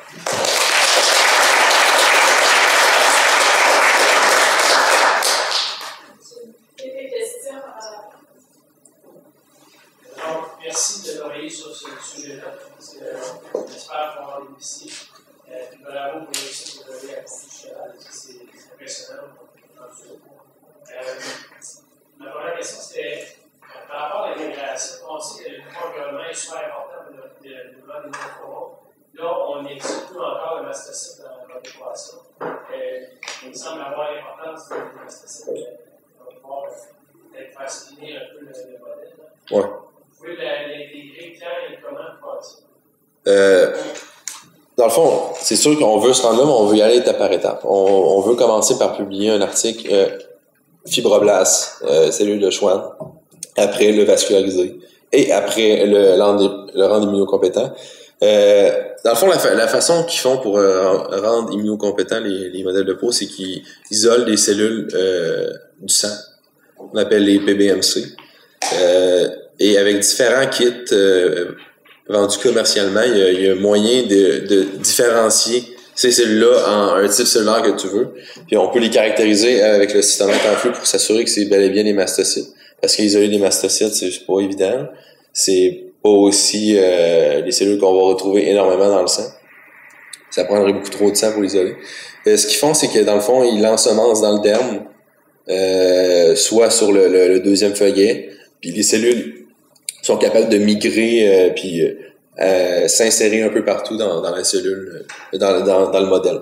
Merci de travailler sur ce sujet-là. J'espère pouvoir aller ici. Puis bravo pour le réussite que vous avez accompli jusque-là. C'est impressionnant. Euh, ma première question, c'était par rapport à l'intégration. On sait que l'environnement est super important pour le développement des microbes. Là, on n'existe plus encore le mastocyte dans l'équation. Il me semble avoir l'importance du mastocyte pour pouvoir peut-être faire spinner un peu le, le modèle. Ouais. Vous pouvez l'intégrer quand et comment pour ça? Euh, dans le fond, c'est sûr qu'on veut se rendre là, mais on veut y aller étape par étape. On, on veut commencer par publier un article euh, fibroblastes, euh, cellules de Schwann, après le vasculariser et après le, le rendre immunocompétent. Euh, dans le fond, la, fa la façon qu'ils font pour euh, rendre immunocompétents les, les modèles de peau, c'est qu'ils isolent des cellules euh, du sang, on appelle les P B M C. Euh, et avec différents kits euh, vendus commercialement, il y a, il y a moyen de, de différencier ces cellules-là en un type cellulaire que tu veux. Puis on peut les caractériser avec le cytomètre en flux pour s'assurer que c'est bel et bien des mastocytes. Parce qu'isoler des mastocytes, c'est pas évident. C'est pas aussi euh, les cellules qu'on va retrouver énormément dans le sang. Ça prendrait beaucoup trop de sang pour l'isoler. Euh, ce qu'ils font, c'est que dans le fond, ils l'ensemencent dans le derme, euh, soit sur le, le, le deuxième feuillet, puis les cellules sont capables de migrer euh, puis euh, s'insérer un peu partout dans, dans la cellule, dans, dans, dans le modèle.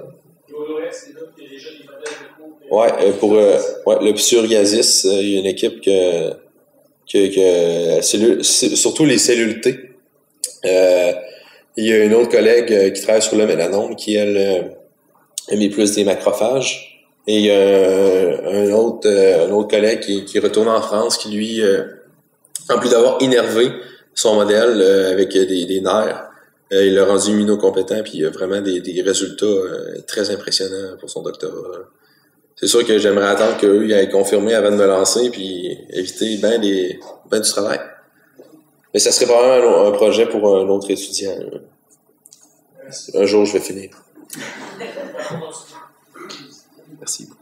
Ouais, euh, pour euh, ouais, le psoriasis, il euh, y a une équipe que, que, que cellule, surtout les cellules T. Euh, il y a une autre collègue euh, qui travaille sur le mélanome qui, elle, euh, aimait plus des macrophages. Et il y a un, un, autre, euh, un autre collègue qui, qui retourne en France qui, lui, euh, en plus d'avoir innervé son modèle euh, avec des, des nerfs, euh, il l'a rendu immunocompétent, puis il a vraiment des, des résultats euh, très impressionnants pour son doctorat. C'est sûr que j'aimerais attendre qu'eux aient confirmé avant de me lancer, puis éviter ben, des, ben du travail. Mais ça serait probablement un, un projet pour un autre étudiant. Un jour, je vais finir. Merci.